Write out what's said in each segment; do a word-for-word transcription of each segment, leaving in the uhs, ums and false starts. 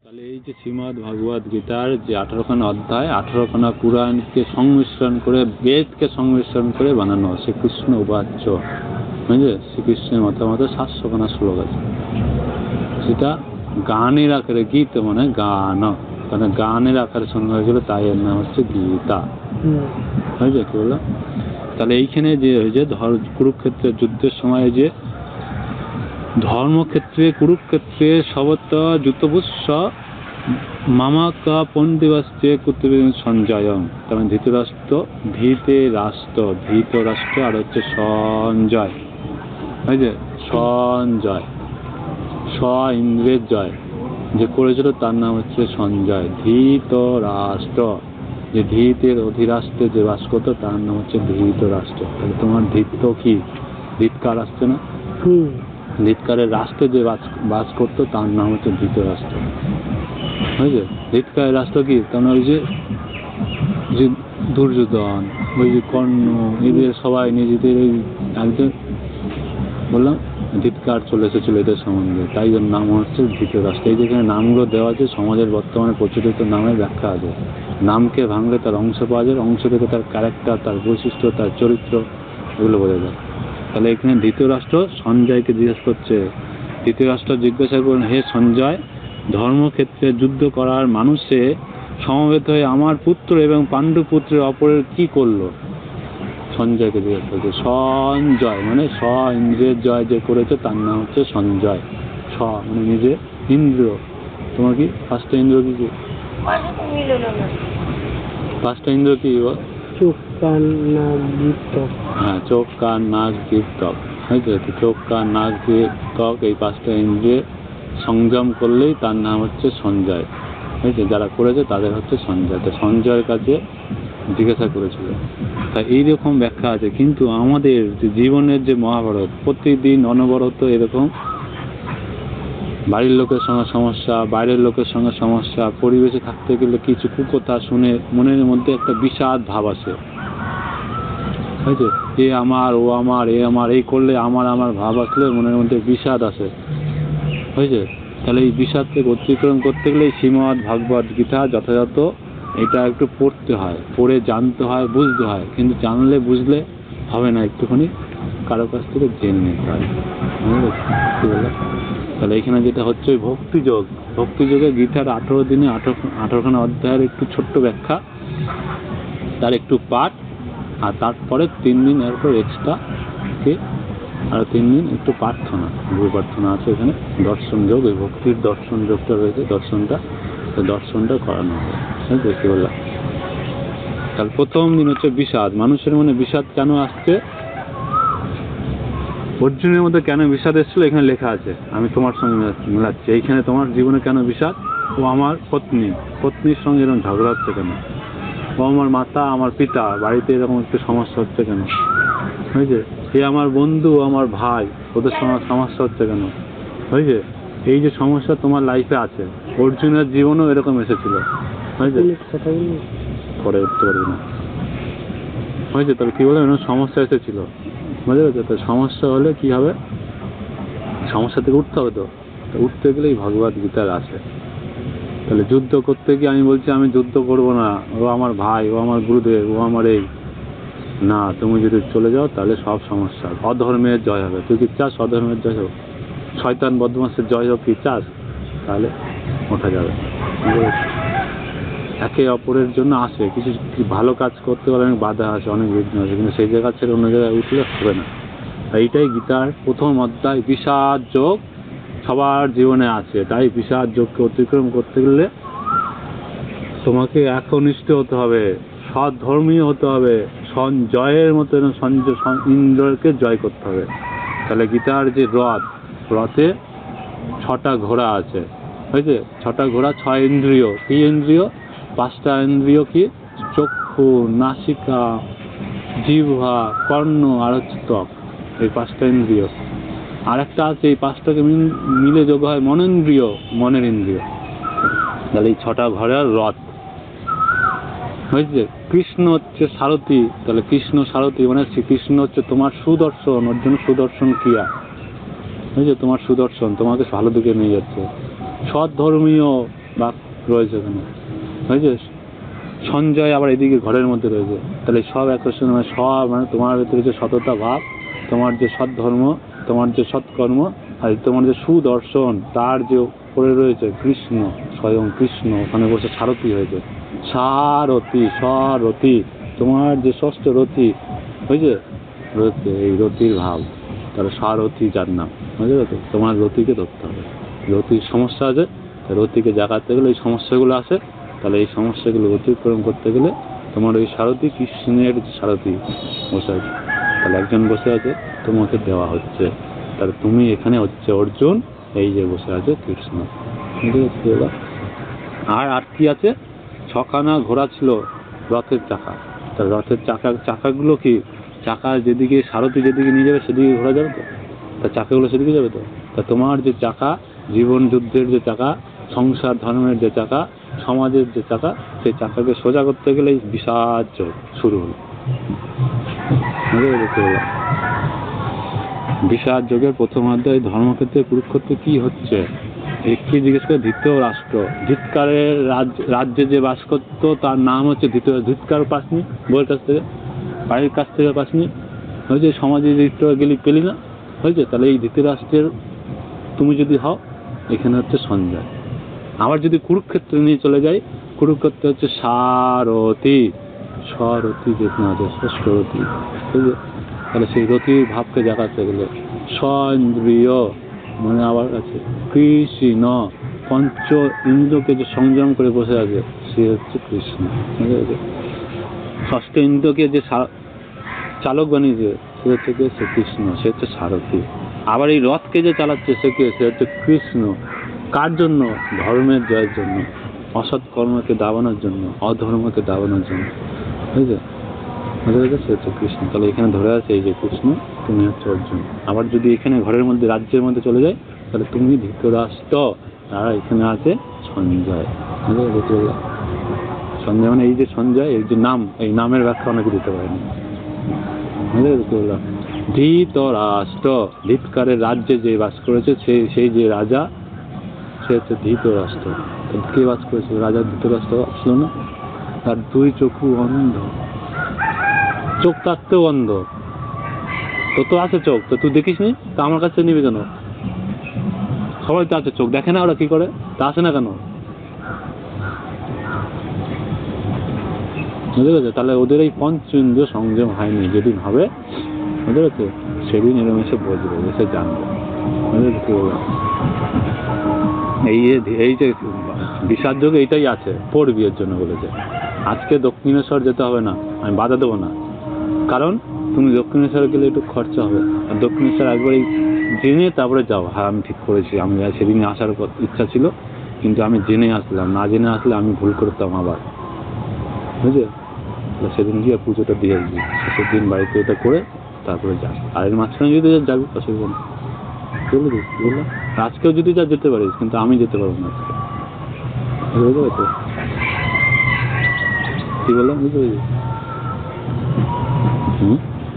তাহলে এই যে শ্রীমদ্ ভগবদ গীতার যে আঠারোখানা অধ্যায়, আঠারোখানা পুরাণকে সংমিশ্রণ করে, বেদকে সংমিশ্রণ করে বানানো শ্রীকৃষ্ণ উবাচ্য, বুঝলে? শ্রীকৃষ্ণের মতামত সাতশোখানা শ্লোক আছে। সেটা গানের আকারে, গীত মানে গান, মানে গানের আকারে শোনা হয়েছিল, তাই এর নাম হচ্ছে গীতা। বুঝলে কি বললাম? তাহলে এইখানে যে হয়েছে কুরুক্ষেত্রের যুদ্ধের সময় যে ধর্মক্ষেত্রে, কুরুক্ষেত্রে সবত্র যুতপুষ্য মামাকা পণ্ডিবাস্তে কুতুবে সঞ্জয়ং, কারণ ধৃতরাষ্ট্র, ধীতে রাষ্ট্র, ধৃত রাষ্ট্র আর হচ্ছে সঞ্জয়, বুঝলে? সঞ্জয়, স ইন্দ্রের জয় যে করেছিল তার নাম হচ্ছে সঞ্জয়। ধৃত রাষ্ট্র, যে ধৃতের অধিরাষ্ট্রে যে বাস করতো তার নাম হচ্ছে ধৃত রাষ্ট্র। তাহলে তোমার ধৃত কি? ধৃতকার আসছে না? ধৃতকারের রাষ্ট্রে যে বাস করতো তার নাম হচ্ছে ধৃতরাষ্ট্র, বুঝলে? ধৃতকারের রাষ্ট্র কি? কারণ ওই যে যে দুর্যোধন, ওই যে কর্ণ, এদের সবাই নিজেদের ওই একজন বললাম ধৃতকার চলে এসেছিল এদের সম্বন্ধে, তাই জন্য নাম হচ্ছে ধৃতরাষ্ট্র। এই যেখানে নামগুলো দেওয়া আছে সমাজের বর্তমানে প্রচলিত নামের ব্যাখ্যা আছে। নামকে ভাঙলে তার অংশ পাওয়া যায়, অংশ থেকে তার ক্যারেক্টার, তার বৈশিষ্ট্য, তার চরিত্র, এগুলো বোঝা যায়। তাহলে এখানে ধৃতরাষ্ট্র সঞ্জয়কে জিজ্ঞেস করছে, ধৃতরাষ্ট্র জিজ্ঞাসা করেন, হে সঞ্জয়, ধর্মক্ষেত্রে যুদ্ধ করার মানুষে সমবেত হয়ে আমার পুত্র এবং পাণ্ডু পুত্রের অপরের কি করলো? সঞ্জয়কে জিজ্ঞাসা করছে। সঞ্জয় মানে স ইন্দ্রের জয় যে করেছে তার নাম হচ্ছে সঞ্জয়। স মানে নিজে ইন্দ্র। তোমার কি পাঁচটা ইন্দ্র কি কি? পাঁচটা ইন্দ্র কি? চোখ, কান, নাক, জিভ, ত্বক। হ্যাঁ, চোখ, কান, নাক, জিভ, ত্বক। হয়েছে? চোখ, কান, নাক, জিভ, ত্বক, এই পাঁচটা ইন্দ্রিয়ে সংযম করলেই তার নাম হচ্ছে সঞ্জয়। হয়েছে? যারা করেছে তাদের হচ্ছে সঞ্জয়। তো সঞ্জয়ের কাছে জিজ্ঞাসা করেছিল। তাই এইরকম ব্যাখ্যা আছে। কিন্তু আমাদের যে জীবনের যে মহাভারত, প্রতিদিন অনবরত এরকম বাড়ির লোকের সঙ্গে সমস্যা, বাইরের লোকের সঙ্গে সমস্যা, পরিবেশে থাকতে গেলে কিছু কুকথা শুনে মনের মধ্যে একটা বিষাদ ভাব আসে। হয়েছে? এ আমার, ও আমার, এ আমার, এই করলে আমার আমার ভাব আসলে মনের মধ্যে বিষাদ আসে। হয়েছে? তাহলে এই বিষাদ থেকে অতিক্রম করতে গেলে শ্রীমদ্ ভগবদ গীতা যথাযথ এটা একটু পড়তে হয়, পড়ে জানতে হয়, বুঝতে হয়। কিন্তু জানলে বুঝলে হবে না, একটুখানি কারো কাছ থেকে জেনে নিতে হয়। কি বললাম? তাহলে এখানে যেটা হচ্ছে ওই ভক্তিযোগ, ভক্তিযোগে গীতার আঠেরো দিনে আঠারো আঠারোখানা অধ্যায়ের একটু ছোট্ট ব্যাখ্যা, তার একটু পাঠ, আর তারপরে তিন দিন এরপর এক্সট্রা কি আর তিন দিন একটু প্রার্থনা, গুরু প্রার্থনা আছে এখানে, দর্শন যোগ, ওই ভক্তির দর্শন যোগটা রয়েছে, দর্শনটা দর্শনটা করানো হবে। বুঝতে কি বললাম? তাহলে প্রথম দিন হচ্ছে বিষাদ। মানুষের মনে বিষাদ কেন আসছে, অর্জুনের মধ্যে কেন বিষাদ এসেছিল এখানে লেখা আছে। আমি তোমার সঙ্গে মেলাচ্ছি। এইখানে তোমার জীবনে কেন বিষাদ? ও আমার পত্নী, পত্নীর সঙ্গে এরকম ঝগড়া হচ্ছে কেন? ও আমার মাতা, আমার পিতা, বাড়িতে এরকম একটু সমস্যা হচ্ছে কেন? বুঝছে? এ আমার বন্ধু, আমার ভাই, ওদের সঙ্গে সমস্যা হচ্ছে কেন? বুঝছে? এই যে সমস্যা তোমার লাইফে আছে, অর্জুনের জীবনেও এরকম এসেছিল। বুঝছে? পরে উঠতে পারবি না। হয়েছে? তবে কি বলে সমস্যা এসেছিল, বুঝতে পেরেছো? তো সমস্যা হলে কি হবে? সমস্যা থেকে উঠতে হবে। তো উঠতে গেলেই ভগবদ গীতার আছে। তাহলে যুদ্ধ করতে গিয়ে আমি বলছি আমি যুদ্ধ করব না, ও আমার ভাই, ও আমার গুরুদেব, ও আমার এই না, তুমি যদি চলে যাও তাহলে সব সমস্যা, অধর্মের জয় হবে। তুই কি চাস অধর্মের জয় হোক? শয়তান বদমাশের জয় হোক কি চাস? তাহলে ওঠা যাবে। একে অপরের জন্য আসে, কিছু ভালো কাজ করতে গেলে অনেক বাধা আছে, অনেক বিঘ্ন আছে, কিন্তু সেই জায়গা ছেড়ে অন্য জায়গায় উঠলে হবে না। এইটাই গীতার প্রথম অধ্যায়, বিষাদ যোগ সবার জীবনে আছে। তাই বিষাদ যোগকে অতিক্রম করতে গেলে তোমাকে একনিষ্ঠ হতে হবে, সৎ ধর্মীয় হতে হবে, সঞ্জয়ের মতো সঞ্জয় ইন্দ্রকে জয় করতে হবে। তাহলে গীতার যে রথ, রথে ছটা ঘোড়া আছে। হয়েছে? ছটা ঘোড়া, ছয় ইন্দ্রিয়। কি ইন্দ্রিয়? পাঁচটা ইন্দ্রিয় কি? চক্ষু, নাসিকা, জিহ্বা, কর্ণ আর হচ্ছে ত্বক। এই পাঁচটা ইন্দ্রিয়। আর একটা আছে, এই পাঁচটাকে মিলে যোগ হয় মনেন্দ্রিয়, মনের ইন্দ্রিয়। তাহলে এই ছটা ঘোড়ার রথ। হয়েছে? কৃষ্ণ হচ্ছে সারথি। তাহলে কৃষ্ণ সারথি মানে শ্রীকৃষ্ণ হচ্ছে তোমার সুদর্শন, ওর জন্য সুদর্শন ক্রিয়া। বুঝছো? তোমার সুদর্শন তোমাকে ভালো দিকে নিয়ে যাচ্ছে। সৎ ধর্মীয় বাঘ রয়েছে ওখানে, বুঝেছে? সঞ্জয় আবার এদিকে ঘরের মধ্যে রয়েছে, তাহলে সব একসঙ্গে মানে সব মানে তোমার ভিতরে যে সততা ভাব, তোমার যে সৎ ধর্ম, তোমার যে সৎকর্ম, আর তোমার যে সুদর্শন, তার যে পড়ে রয়েছে কৃষ্ণ, স্বয়ং কৃষ্ণ ওখানে বসে সারথি হয়েছে, সারথি সারথি, তোমার যে ষষ্ঠ রথি, বুঝছে? রথি, এই রথির ভাব, তাহলে সারথি যার নাম, বুঝলে তো? তোমার রথিকে ধরতে হবে, রথির সমস্যা আছে, রথিকে জাগাতে গেলে এই সমস্যাগুলো আছে, তাহলে এই সমস্যাগুলো অতিক্রম করতে গেলে তোমার ওই সারথি কৃষ্ণের সারথি বসে আছে, তাহলে একজন বসে আছে, তোমাকে দেওয়া হচ্ছে, তাহলে তুমি এখানে হচ্ছে অর্জুন, এই যে বসে আছে কৃষ্ণ, বুঝতে পারলে? আর আর কি আছে? ছখানা ঘোড়া ছিল রথের চাকা, তা রথের চাকা চাকাগুলো কি, চাকা যেদিকে সারথি যেদিকে নিয়ে যাবে সেদিকে ঘোরা যাবে তো, তা চাকাগুলো সেদিকে যাবে তো, তা তোমার যে চাকা, জীবন যুদ্ধের যে চাকা, সংসার ধর্মের যে চাকা, সমাজের যে চাকা, সেই চাকাকে সোজা করতে গেলে বিষাদ যোগ শুরু হলো, বুঝতে পারলে? বিষাদ যোগের প্রথম অধ্যায় ধর্মক্ষেত্রে কুরুক্ষেত্রে কি হচ্ছে, একটি জিজ্ঞেস করে ধৃতরাষ্ট্র, ধিৎকারের রাজ্যে যে বাস করতো তার নাম হচ্ছে ধৃত, ধিৎকার পাসনি বইয়ের কাছ থেকে, বাড়ির কাছ থেকে পাসনি, হয়েছে? সমাজে ধৃত গেলি পেলি না, হয়েছে? তাহলে এই ধৃতরাষ্ট্রের তুমি যদি হও, এখানে হচ্ছে সঞ্জয়। আবার যদি কুরুক্ষেত্রে নিয়ে চলে যাই, কুরুক্ষেত্রে হচ্ছে সারথি, সারথি যেখানে আছে ষষ্ঠ রথি, বুঝলে? তাহলে সেই রথির ভাবকে দেখাতে গেলে সন্দ্রিয় মানে আবার আছে কৃষ্ণ, পঞ্চ ইন্দ্রকে যে সংযম করে বসে আছে সে হচ্ছে কৃষ্ণ, বুঝলে? ষষ্ঠ ইন্দ্রকে যে চালক বানিয়েছে সে হচ্ছে কে? সে কৃষ্ণ, সে হচ্ছে সারথি। আবার এই রথকে যে চালাচ্ছে সে কে? সে হচ্ছে কৃষ্ণ। কার জন্য? ধর্মের জয়ের জন্য, অসৎ কর্মকে দাবানোর জন্য, অধর্মকে দাবানোর জন্য, বুঝলে? বুঝলে সে হচ্ছে কৃষ্ণ। তাহলে এখানে ধরে আছে এই যে কৃষ্ণ, তুমি হচ্ছে অর্জুন। আবার যদি এখানে ঘরের মধ্যে রাজ্যের মধ্যে চলে যায়, তাহলে তুমি ধৃতরাষ্ট্র, তারা এখানে আছে সঞ্জয়, বুঝলে? সঞ্জয় মানে এই যে সঞ্জয়, এই যে নাম, এই নামের ব্যাখ্যা অনেকে দিতে পারেনি, বুঝলে? ধৃতরাষ্ট্র, ধিৎকারের রাজ্যে যে বাস করেছে সেই সেই যে রাজা, সে হচ্ছে ধৃতরাষ্ট্র। কে বাস করেছে? রাজা ধৃতরাষ্ট্র ছিল না? তার দুই চক্ষু অন্ধ, চোখ থাকতেও অন্ধ। তো তো আছে চোখ, তো তুই দেখিস নি, তা আমার কাছে নিবি কেন? সবাই তো আছে চোখ, দেখে না ওরা কি করে, তা আসে না কেন? বুঝতে পেরেছে? তাহলে ওদের এই পঞ্চ ইন্দ্রিয় সংযম হয়নি, যেদিন হবে বুঝতে পেরেছে সেদিন এরকম এসে বলবে, এসে জানবে, বুঝতে পেরেছে? এই এই যে বিষাদ যোগ এইটাই আছে, পড়বি এর জন্য বলেছে। আজকে দক্ষিণেশ্বর যেতে হবে না, আমি বাধা দেবো না, কারণ তুমি দক্ষিণেশ্বরে গেলে একটু খরচা হবে, আর দক্ষিণেশ্বর একবারই জেনে তারপরে যাও। হ্যাঁ আমি ঠিক করেছি, আমি সেদিন আসার ইচ্ছা ছিল, কিন্তু আমি জেনে আসলাম, না জেনে আসলে আমি ভুল করতাম আবার, বুঝলে? সেদিন গিয়ে পুজোটা দিয়ে আসবি, শেষের দিন বাড়িতে এটা করে তারপরে যাস। আর এর মাঝখানে যদি যাবি অসুবিধা নেই, বুঝলি? বুঝলাম, আজকেও যদি যা যেতে পারিস, কিন্তু আমি যেতে পারবো না আজকে, বুঝতে পারছো? কি বললাম বুঝতে পারছি? হুম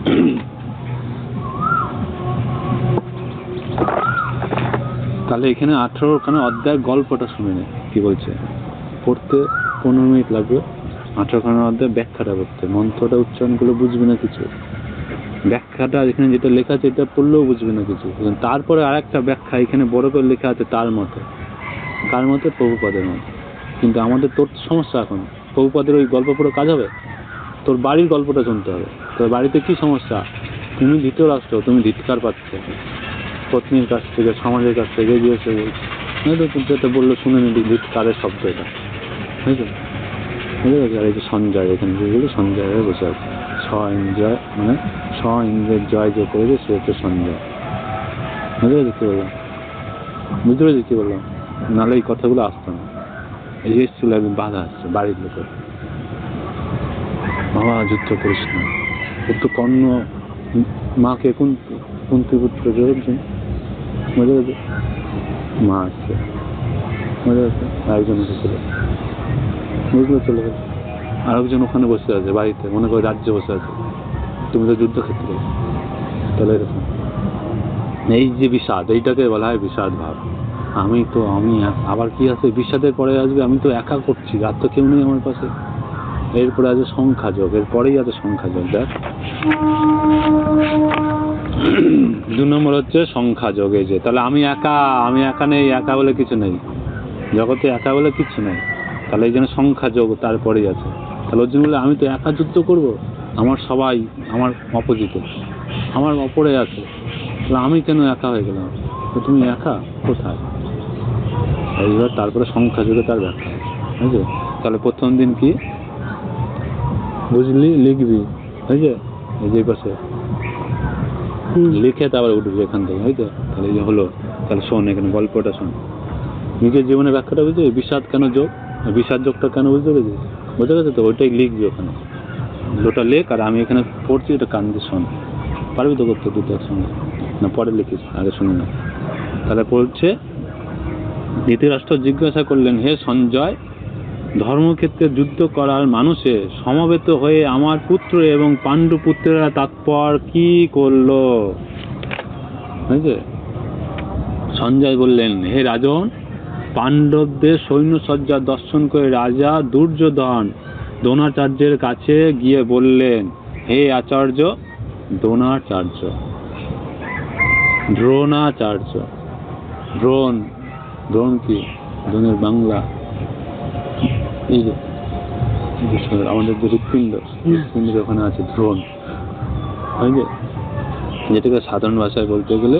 তাহলে এখানে আঠারো খানে অধ্যায় গল্পটা শুনে নে কি বলছে, পড়তে পনেরো মিনিট লাগবে। আঠারো খানা অধ্যায় ব্যাখ্যাটা করতে, মন্ত্রটা উচ্চারণ করলে বুঝবে না কিছু, ব্যাখ্যাটা এখানে যেটা লেখা আছে এটা পড়লেও বুঝবে না কিছু। তারপরে আর একটা ব্যাখ্যা এখানে বড় করে লেখা আছে তার মতে, কার মতে? প্রভুপাদের মতে। কিন্তু আমাদের তোর সমস্যা, এখন প্রভুপাদের ওই গল্প পড়ে কাজ হবে? তোর বাড়ির গল্পটা শুনতে হবে। তোর বাড়িতে কি সমস্যা? তুমি ধৃতরাষ্ট্র, তুমি ধিৎকার পাচ্ছ পত্নীর কাছ থেকে, সমাজের কাছ থেকে, গিয়েছে যেটা বললো শুনে নিবি, ধিৎকারের শব্দ এটা, বুঝলি? বুঝতে পারছি? আর এই যে সঞ্জয়, এখানে যেগুলো সঞ্জয় হয়ে বসে আছে, স ইন্দ্রয় মানে স ইন্দ্রের জয় যে করেছে সে হচ্ছে সঞ্জয়, বুঝতে পারছি কি বললাম? বুঝতে পারছি কি বললাম? নাহলে এই কথাগুলো আসতো না। এই যে এসেছিল একদিন, বাধা আসছে বাড়ির লোকের, বাবা যুদ্ধ করিস না, ওর তো কর্ণ মাকে কোন কুন্তিপুত্র অর্জুন, বুঝতে পারছি? মা আসছে, বুঝতে পারছি? একজন এসেছিল, বুঝলে? চলে গেল। আরেকজন ওখানে বসে আছে বাড়িতে, মনে করে রাজ্যে বসে আছে, তুমি তো যুদ্ধক্ষেত্রে। তাহলে এরকম এই যে বিষাদ, এইটাকে বলা হয় বিষাদ ভাব, আমি তো আমি এক- আবার কি আছে বিষাদের পরে আসবে, আমি তো একা করছি, আর তো কেউ নেই আমার পাশে। এরপরে আছে সংখ্যা যোগ, এরপরেই আছে সংখ্যা যোগ। দেখ দু নম্বর হচ্ছে সংখ্যা যোগ। এই যে তাহলে আমি একা, আমি একা নেই, একা বলে কিছু নেই জগতে, একা বলে কিছু নেই। তাহলে এই জন্য সংখ্যা যোগ তারপরেই আছে। তাহলে ওর জন্য বলে আমি তো একা যুদ্ধ করব, আমার সবাই আমার অপোজিটে, আমার অপরে আছে, তাহলে আমি কেন একা হয়ে গেলাম? তো তুমি একা কোথায়? এইবার তারপরে সংখ্যা যোগে তার ব্যাখ্যা, বুঝলি? তাহলে প্রথম দিন কি বুঝলি লিখবি, এই যে এই যে পাশে হুম। লিখে তারপরে উঠবি এখান থেকে, এই তো। তাহলে এই যে হলো, তাহলে শোন এখানে গল্পটা শোন, নিজের জীবনের ব্যাখ্যাটা বুঝলি, বিষাদ কেন যোগ, বিষাদ যোগটা কেন বুঝতে পেরেছিস? বুঝতে গেছে তো? ওইটাই লিখবি ওখানে, ওটা লেখ, আর আমি এখানে পড়ছি, এটা কান দিয়ে শোন, পারবি তো করতে দুটো একসঙ্গে? না পরে লিখিস, আগে শুনে না। তাহলে পড়ছে, ধৃতরাষ্ট্র জিজ্ঞাসা করলেন, হে সঞ্জয়, ধর্মক্ষেত্রে যুদ্ধ করার মানুষে সমবেত হয়ে আমার পুত্র এবং পাণ্ডু পুত্রেরা তাৎপর কি করলো? বুঝলে? সঞ্জয় বললেন, হে রাজন, পাণ্ডবদের সৈন্যসজ্জা দর্শন করে রাজা দুর্যোধন দ্রোণাচার্যের কাছে গিয়ে বললেন, হে আচার্য, দ্রোণাচার্য, দ্রোণাচার্য, দ্রোণ, দ্রোণ কি? দ্রোণের বাংলা এই যে এই যে শোনো, আমাদের যে হৃৎপিণ্ড, হৃৎপিণ্ডের ওখানে আছে দ্রোণ, বুঝলে? যেটাকে সাধারণ ভাষায় বলতে গেলে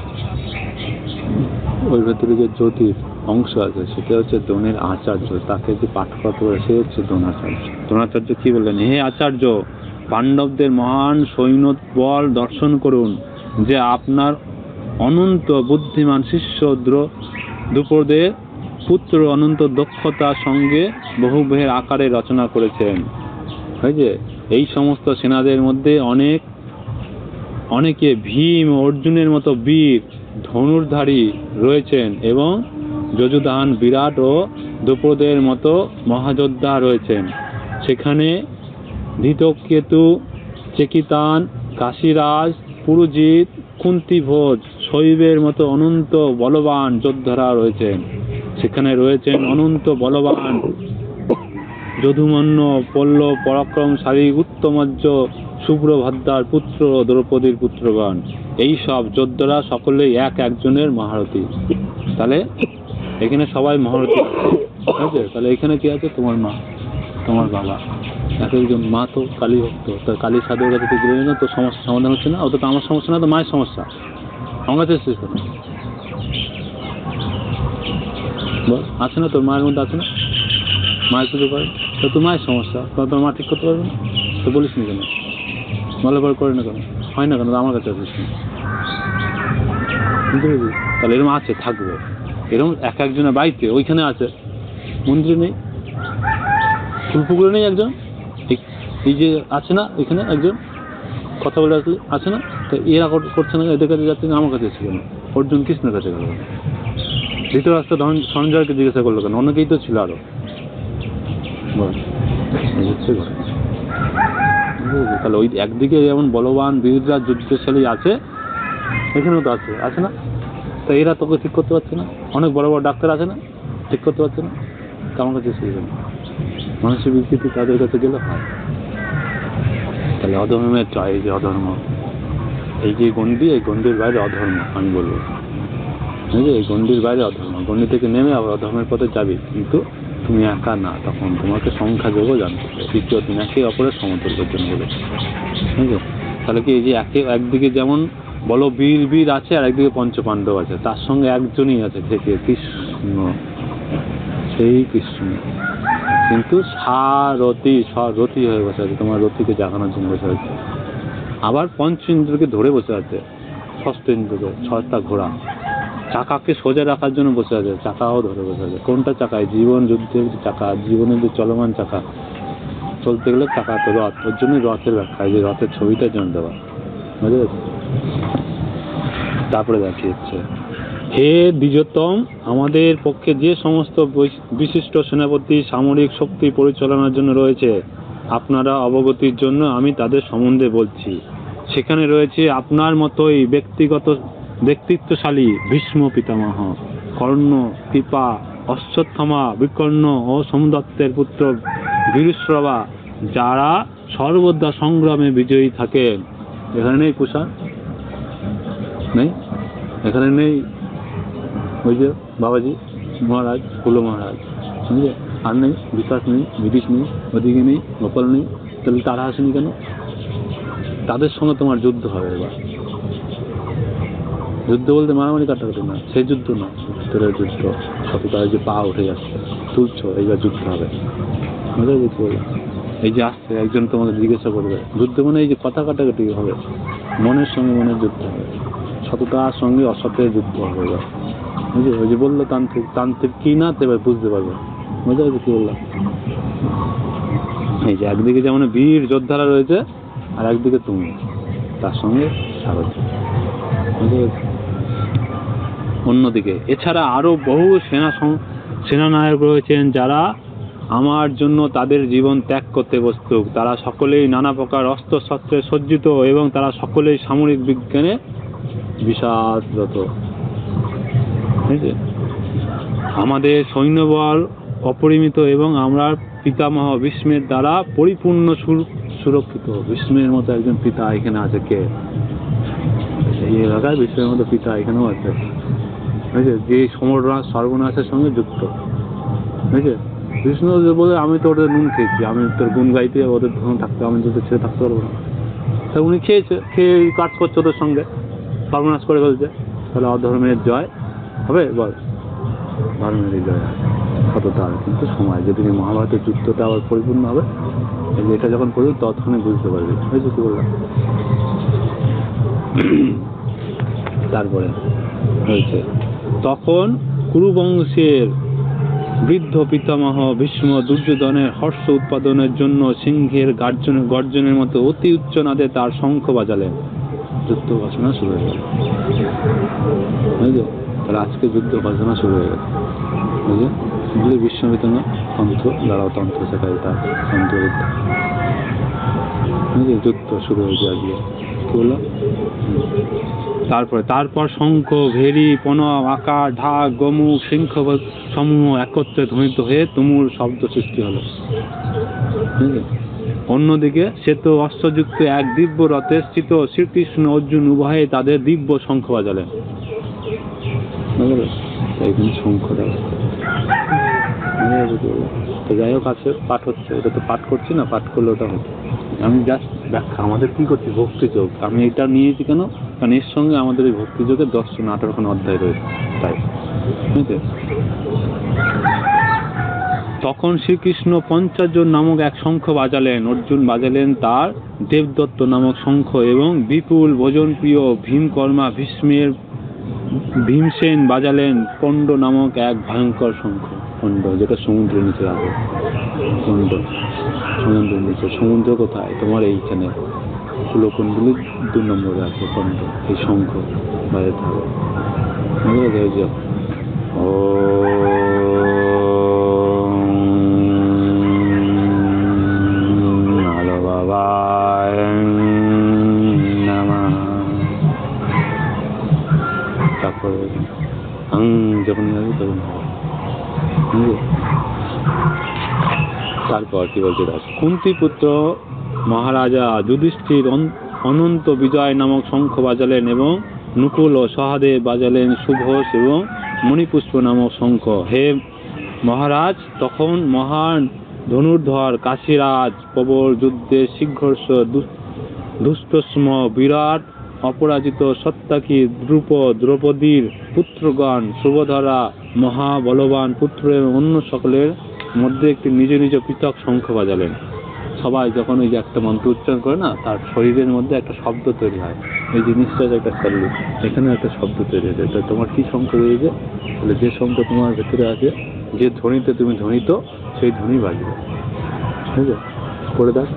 ওই ভেতরে যে জ্যোতির অংশ আছে সেটা হচ্ছে দ্রোণের আচার্য, তাকে যে পাঠপাত করে সে হচ্ছে দ্রোণাচার্য। দ্রোণাচার্য কি বললেন, হে আচার্য, পাণ্ডবদের মহান সৈন্য বল দর্শন করুন, যে আপনার অনন্ত বুদ্ধিমান শিষ্য দ্রো- দ্রুপদের পুত্র অনন্ত দক্ষতার সঙ্গে বহুবের আকারে রচনা করেছেন। হয়েছে? এই সমস্ত সেনাদের মধ্যে অনেক অনেকে ভীম ও অর্জুনের মতো বীর ধনুর্ধারী রয়েছেন এবং যজুদান বিরাট ও দ্রৌপদের মতো মহাযোদ্ধা রয়েছেন। সেখানে ধৃতকেতু, চেকিতান, কাশীরাজ, পুরুজিৎ, কুন্তিভোজ, শৈবের মতো অনন্ত বলবান যোদ্ধারা রয়েছেন। সেখানে রয়েছেন অনন্ত বলবান যদুমন্য, পল্লব পরাক্রমশালী, উত্তমজ্জ, সুব্রভদ্রার পুত্র, দ্রৌপদীর পুত্রগণ। এই সব যোদ্ধারা সকলেই এক একজনের মহারথী। তাহলে এখানে সবাই মহারথী আছে, বুঝলে? তাহলে এখানে কি আছে? তোমার মা, তোমার বাবা, এক একজন। মা তো কালী ভক্ত, তার কালী সাধুর কাছে তুই গেলে না, তোর সমস্যা সমাধান হচ্ছে না। ওটা তো আমার সমস্যা না, তো মায়ের সমস্যা। আমার কাছে এসেছিস কেন? বল, আছে না তোর মায়ের মধ্যে? আছে না? মায়ের পুজো করে, তো তোর মায়ের সমস্যা, তো তোর মা ঠিক করতে পারবে না? তো বলিস নি কেন? বলে পরে করে না কেন? হয় না কেন? তো আমার কাছে আসিস না। বুঝতে পেরেছিস? তাহলে এরকম আছে, থাকবে এরকম এক একজনের বাড়িতে। ওইখানে আছে, মন্দিরে নেই, ফুলপুকুরে নেই একজন, এই- এই যে আছে না এখানে একজন, কথা বলে আসলে আছে না? তো এরা কর- করছে না, এদের কাছে যাচ্ছে না, আমার কাছে এসে কেন? অর্জুন কৃষ্ণের কাছে গেল, ধৃতরাষ্ট্র ধন- সঞ্জয়কে জিজ্ঞাসা করলো কেন? অনেকেই তো ছিল আরো। বল, এই হচ্ছে ঘটনা। বুঝেছিস? তাহলে ওই একদিকে যেমন বলবান বীররা যুদ্ধশালী আছে, এখানেও তো আছে, আছে না? তো এরা তোকে ঠিক করতে পারছে না? অনেক বড় বড় ডাক্তার আছে না, ঠিক করতে পারছে না? তো আমার কাছে এসে গেল। মানুষের বিকৃতি তাদের কাছে গেলে হয়। তাহলে অধর্মের জয়, এই যে অধর্ম, এই যে গণ্ডি, এই গণ্ডির বাইরে অধর্ম আমি বলবো, বুঝলি? এই গণ্ডির বাইরে অধর্ম, গণ্ডি থেকে নেমে আবার অধর্মের পথে যাবি, কিন্তু তুমি একা না, তখন তোমাকে সংখ্যা যোগও জানতে হবে। দ্বিতীয় দিন একে অপরের সমতুল্যের জন্য বলেছে, বুঝলি? তাহলে কি এই যে একে একদিকে যেমন বলো বীর বীর আছে, আর একদিকে পঞ্চ পাণ্ডব আছে, তার সঙ্গে একজনই আছে থেকে কৃষ্ণ, সেই কৃষ্ণ, কিন্তু সারথি, সারথি হয়ে বসে আছে, তোমার রথিকে জাগানোর জন্য বসে আছে। আবার পঞ্চ ইন্দ্রকে ধরে বসে আছে, ষষ্ঠ ইন্দ্রকে, ছটা ঘোড়া, চাকাকে সোজা রাখার জন্য বসে আছে, চাকাও ধরে বসে আছে। কোনটা চাকায়? জীবন যুদ্ধের যে চাকা, জীবনের যে চলমান চাকা, চলতে গেলে চাকা তো রথ, ওর জন্যই রথের ব্যাখ্যা, এই যে রথের ছবিটার জন্য দেওয়া, বুঝতে পেরেছ? তারপরে দেখিয়েছে, হে দ্বিজোত্তম, আমাদের পক্ষে যে সমস্ত বৈশ- বিশিষ্ট সেনাপতি সামরিক শক্তি পরিচালনার জন্য রয়েছে, আপনারা অবগতির জন্য আমি তাদের সম্বন্ধে বলছি। সেখানে রয়েছে আপনার মতোই ব্যক্তিগত ব্যক্তিত্বশালী ভীষ্ম পিতামহ, কর্ণ, কৃপা, অশ্বত্থামা, বিকর্ণ ও সোমদত্তের পুত্র বীরশ্রবা, যারা সর্বদা সংগ্রামে বিজয়ী থাকেন। এখানে নেই কুষা, নেই, এখানে নেই ওই যে বাবাজি মহারাজ, কুলো মহারাজ, বুঝলে, আর নেই বিকাশ নেই, বিদিশ নেই, ওদিকে নেই, গোপাল নেই, তাহলে তারা আসেনি কেন? তাদের সঙ্গে তোমার যুদ্ধ হবে এবার। যুদ্ধ বলতে মারামারি কাটাকাটি না, সেই যুদ্ধ না, ভিতরের যুদ্ধ। সততার যে পা উঠে যাচ্ছে, তুলছো, এইবার যুদ্ধ হবে। বুঝলে যুদ্ধ বলে এই যে আসছে একজন তোমাকে জিজ্ঞাসা করবে, যুদ্ধ মানে এই যে কথা কাটাকাটি হবে, মনের সঙ্গে মনের যুদ্ধ হবে, সততার সঙ্গে অসতের যুদ্ধ হবে এবার। বুঝলি, ওই যে বললো তান্ত্রিক, তান্ত্রিক কি না এবার বুঝতে পারবে। বুঝতে পারছি কি বললাম? এই যে একদিকে যেমন বীর যোদ্ধারা রয়েছে, আর একদিকে তুমি, তার সঙ্গে সারথি। বুঝতে পারছি? অন্যদিকে এছাড়া আরো বহু সেনা সেনানায়ক রয়েছেন, যারা আমার জন্য তাদের জীবন ত্যাগ করতে প্রস্তুত। তারা সকলেই নানা প্রকার অস্ত্র শস্ত্রে সজ্জিত এবং তারা সকলেই সামরিক বিজ্ঞানে বিশারদত। আমাদের সৈন্যবল অপরিমিত এবং আমরা পিতামহ ভীষ্মের দ্বারা পরিপূর্ণ সুরক্ষিত। ভীষ্মের মতো একজন পিতা এখানে আছে কে? এই এলাকায় ভীষ্মের মতো পিতা এখানেও আছে, বুঝলে, যে সমরনাথ সর্বনাশের সঙ্গে যুক্ত। বুঝলে, কৃষ্ণ বলে আমি তো ওদের নুন খেয়েছি, আমি তোর গুণ গাইতে ওদের ধরুন থাকতে, আমি তোদের ছেড়ে থাকতে পারবো না। তা উনি খেয়েছে, খেয়ে কাজ করছে ওদের সঙ্গে, সর্বনাশ করে ফেলছে। তাহলে অধর্মের জয় হবে? বল, ধর্মেরই জয় হবে, সততা হবে। কিন্তু সময় যেদিকে মহাভারতের যুদ্ধটা আবার পরিপূর্ণ হবে, এটা যখন পড়বে ততক্ষণে বুঝতে পারবে। বুঝলি কি বললাম? তারপরে হয়েছে তখন কুরুবংশের বৃদ্ধ পিতামহ ভীষ্ম দুর্যোধনের হর্ষ উৎপাদনের জন্য সিংহের গার্জন গর্জনের মতো অতি উচ্চ নাদে তার শঙ্খ বাজালেন। যুদ্ধ ঘোষণা শুরু হয়ে গেল। বুঝলি, তাহলে আজকে যুদ্ধ ঘোষণা শুরু হয়ে গেল। বুঝলি, বুঝলি বিশ্বমিতঙ্গ তন্ত্র লড়াও তন্ত্র শেখায়, তার তন্ত্র বুঝলি, যুদ্ধ শুরু হয়েছে আজকে। কি বললাম? তারপরে তারপর শঙ্খ, ভেরি, প্রণব, আকার, ঢাক, গোমুখ, সিংহ সমূহ একত্রে ধ্বনিত হয়ে তুমুল শব্দ সৃষ্টি হলো। অন্যদিকে শ্বেত অশ্বযুক্ত এক দিব্য রথে স্থিত শ্রীকৃষ্ণ অর্জুন উভয়ে তাদের দিব্য শঙ্খ বাজালেন। এইখানে শঙ্খ দেওয়া, তো যাই হোক আছে, পাঠ হচ্ছে, এটা তো পাঠ করছি না, পাঠ করলে ওটা হতো। আমি জাস্ট ব্যাখ্যা, আমাদের কি করছি, ভক্তিযোগ। আমি এটা নিয়েছি কেন? কারণ এর সঙ্গে আমাদের এই ভক্তিযোগের দশজন আঠারোখানা অধ্যায় রয়েছে, তাই। বুঝতে? তখন শ্রীকৃষ্ণ পঞ্চাজন নামক এক শঙ্খ বাজালেন। অর্জুন বাজালেন তার দেবদত্ত নামক শঙ্খ এবং বিপুল ভোজনপ্রিয় ভীমকর্মা ভীষ্মের ভীমসেন বাজালেন পণ্ড নামক এক ভয়ঙ্কর শঙ্খ। পণ্ড, যেটা সমুদ্রের নিচে আছে। পণ্ড সমুদ্রের নিচে। সমুদ্র কোথায়? তোমার এইখানে কুলকুণ্ডলী দু নম্বরে আছে পণ্ড। এই শঙ্খ বাজাতে হবে। ও ভালো বাবা তারপরে যখন যাবে তখন তারপর কি বলছে? কুন্তী পুত্র মহারাজা যুধিষ্ঠির অনন্ত বিজয় নামক শঙ্খ বাজালেন এবং নকুল ও সহদেব বাজালেন সুঘোষ এবং মণিপুষ্প নামক শঙ্খ। হে মহারাজ, তখন মহান ধনুর্ধর কাশীরাজ প্রবল যুদ্ধে শীঘ্রস্ব দুষ্টস্ম বিরাট অপরাজিত সত্যাকী দ্রুপদ দ্রৌপদীর পুত্রগণ সুভদ্রা মহাবলবান পুত্র এবং অন্য সকলের মধ্যে একটি নিজ নিজ পৃথক শঙ্খ বাজালেন। সবাই যখন ওই যে একটা মন্ত্র উচ্চারণ করে না, তার শরীরের মধ্যে একটা শব্দ তৈরি হয়। এই জিনিসটার একটা শরীর, এখানে একটা শব্দ তৈরি হয়েছে। তো তোমার কি শঙ্খ রয়েছে? তাহলে যে শঙ্খ তোমার ভেতরে আছে, যে ধ্বনিতে তুমি ধ্বনিত, সেই ধ্বনি বাজবে। ঠিক আছে, করে দেখ,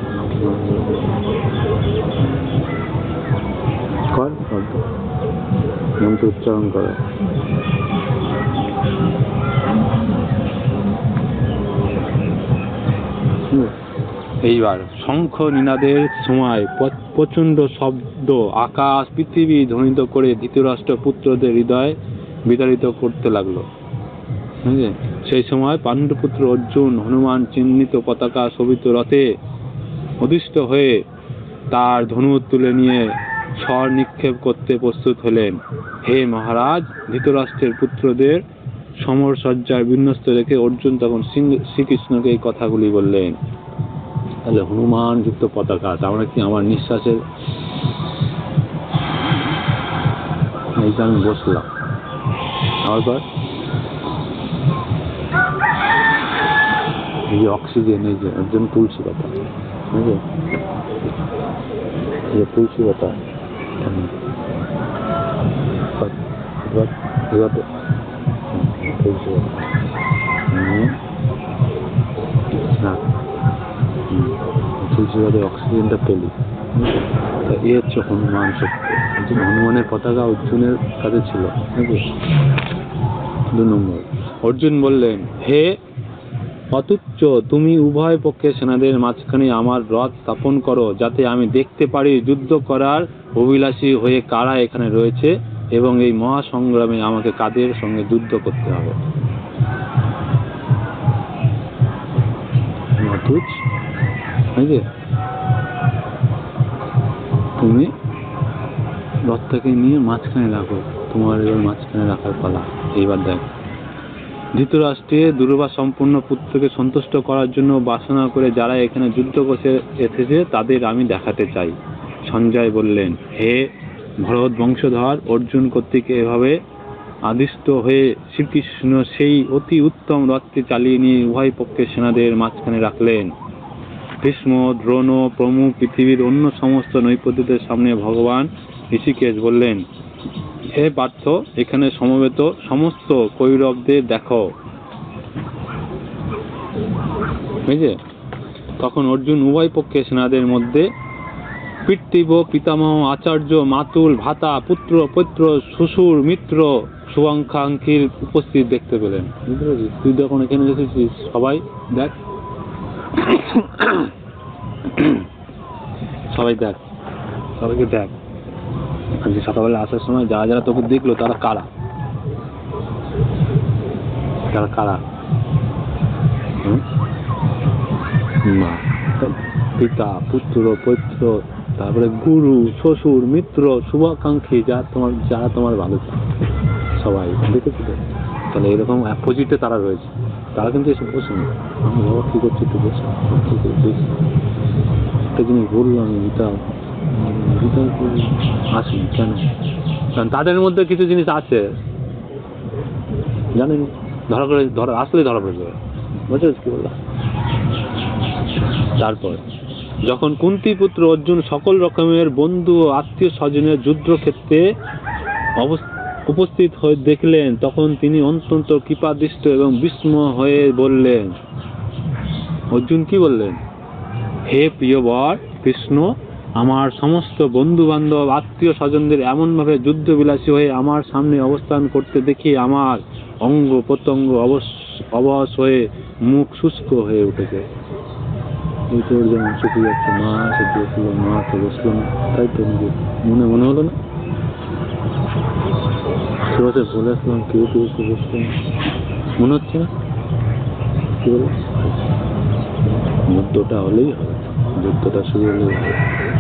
কর শব্দ, মন্ত্র উচ্চারণ করো। এইবার শঙ্খ নিনাদের সময় প্রচন্ড শব্দ আকাশ পৃথিবী ধ্বনিত করে ধৃতরাষ্ট্র পুত্রদের হৃদয় বিতাড়িত করতে লাগলো। বুঝলে? সেই সময় পাণ্ডুপুত্র অর্জুন হনুমান চিহ্নিত পতাকা শোভিত রথে অধিষ্ঠ হয়ে তার ধনু তুলে নিয়ে স্বর নিক্ষেপ করতে প্রস্তুত হলেন। হে মহারাজ, ধৃতরাষ্ট্রের পুত্রদের সমর সজ্জায় বিন্যস্ত রেখে অর্জুন তখন শ্রীকৃষ্ণকে এই কথাগুলি বললেন। তাহলে হনুমান যুক্ত পতাকা, তার মানে কি আমার নিঃশ্বাসের এইটা আমি বসলাম, তারপর এই যে অক্সিজেন, এই যে একজন তুলসী পাতা, বুঝলে? এই যে তুলসী পাতা, তুলসী পাতা তুলসী পাতায় অক্সিজেনটা পেলি। এ হচ্ছে হনুমান শক্তি। হনুমানের পতাকা অর্জুনের কাছে ছিল। দু নম্বর, অর্জুন বললেন, হে অতুচ্ছ, তুমি উভয় পক্ষের সেনাদের মাঝখানে আমার রথ স্থাপন করো, যাতে আমি দেখতে পারি যুদ্ধ করার অভিলাষী হয়ে কারা এখানে রয়েছে এবং এই মহাসংগ্রামে আমাকে কাদের সঙ্গে যুদ্ধ করতে হবে। অতুচ্ছ, তুমি রথটাকে নিয়ে মাঝখানে রাখো, তোমার এবার মাঝখানে রাখার পালা। এইবার দেখ, ধৃতরাষ্ট্রের দুর্বা সম্পূর্ণ পুত্রকে সন্তুষ্ট করার জন্য বাসনা করে যারা এখানে যুদ্ধ করতে এসেছে তাদের আমি দেখাতে চাই। সঞ্জয় বললেন, হে ভরত বংশধর, অর্জুন কর্তৃক এভাবে আদিষ্ট হয়ে শ্রীকৃষ্ণ সেই অতি উত্তম রথটি চালিয়ে নিয়ে উভয় পক্ষের সেনাদের মাঝখানে রাখলেন। ভীষ্ম, দ্রোণ প্রমুখ পৃথিবীর অন্য সমস্ত নৈপতিদের সামনে ভগবান ঋষিকেশ বললেন, হে পার্থ, এখানে সমবেত সমস্ত কৌরবদের দেখো। বুঝলে? তখন অর্জুন উভয় পক্ষের সেনাদের মধ্যে পিতৃব্য, পিতামহ, আচার্য, মাতুল, ভ্রাতা, পুত্র, পৌত্র, শ্বশুর, মিত্র, শুভাকাঙ্ক্ষীর উপস্থিত দেখতে পেলেন। বুঝতে পেরেছিস? তুই যখন এখানে এসেছিস সবাই দেখ, সবাই দেখ, সবাইকে দেখ। আজকে সকালবেলা আসার সময় যারা যারা তোকে দেখলো তারা কারা, তারা কারা? মা, পিতা, পুত্র, পৌত্র, তারপরে গুরু, শ্বশুর, মিত্র, শুভাকাঙ্ক্ষী, যা তোমার যারা তোমার ভালো চায়, সবাই দেখেছি তো। তাহলে এরকম অ্যাপোজিটে তারা রয়েছে, তারা কিন্তু এসে বসেন। আমি বাবা কি করছি, একটু বসে কি করছিস, একটা জিনিস বললাম, গীতা গীতা আসেনি কেন? কারণ তাদের মধ্যে কিছু জিনিস আছে জানেন, ধরা করে ধরা আসলে ধরা পড়ে যাবে। বুঝতে কি বললাম? তারপর যখন কুন্তী পুত্র অর্জুন সকল রকমের বন্ধু ও আত্মীয় স্বজনের যুদ্ধক্ষেত্রে উপস্থিত হয়ে দেখলেন, তখন তিনি অত্যন্ত কৃপাদৃষ্ট এবং বিস্ময় হয়ে বললেন, অর্জুন কি বললেন? হে প্রিয় বর কৃষ্ণ, আমার সমস্ত বন্ধু বান্ধব আত্মীয় স্বজনদের এমন ভাবে যুদ্ধ বিলাসী হয়ে আমার সামনে অবস্থান করতে দেখে আমার অঙ্গ প্রত্যঙ্গ অবশ হয়ে মুখ শুষ্ক হয়ে উঠেছে। এই তোর যেমন শুকিয়ে যাচ্ছে, মা এসে বসলো, মা তো বসলো না, তাই তো নিজে মনে মনে হলো না? বসে বলে আসলাম, কেউ কেউ এসে বসলো, মনে হচ্ছে না? কি বলো? যুদ্ধটা হলেই হবে, যুদ্ধটা শুরু হলেই হবে।